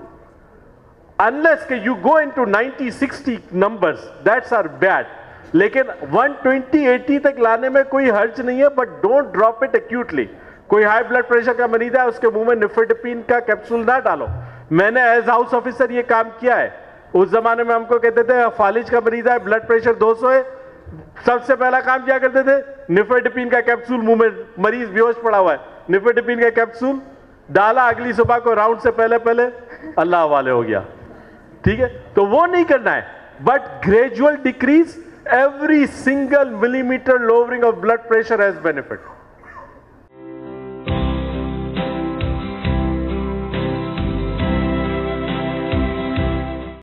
[SPEAKER 1] अनलेस के you go into ninety sixty numbers, that's are bad. लेकिन एक सौ बीस अस्सी तक लाने में कोई हर्ज नहीं है, but don't drop it acutely. कोई हाई ब्लड प्रेशर का मरीज है, उसके मुंह में निफेडिपिन का कैप्सूल ना डालो. मैंने एज हाउस ऑफिसर ये काम किया है. उस जमाने में हमको कहते थे फालिज का मरीज है, ब्लड प्रेशर दो सौ है, सबसे पहला काम क्या करते थे? निफेडिपिन का कैप्सूल मुंह में, मरीज बेहोश पड़ा हुआ है, निफेडिपिन का कैप्सूल डाला, अगली सुबह को राउंड से पहले पहले अल्लाह हवाले हो गया. ठीक है, तो वो नहीं करना है, but gradual decrease, every single millimeter lowering of blood pressure has benefit.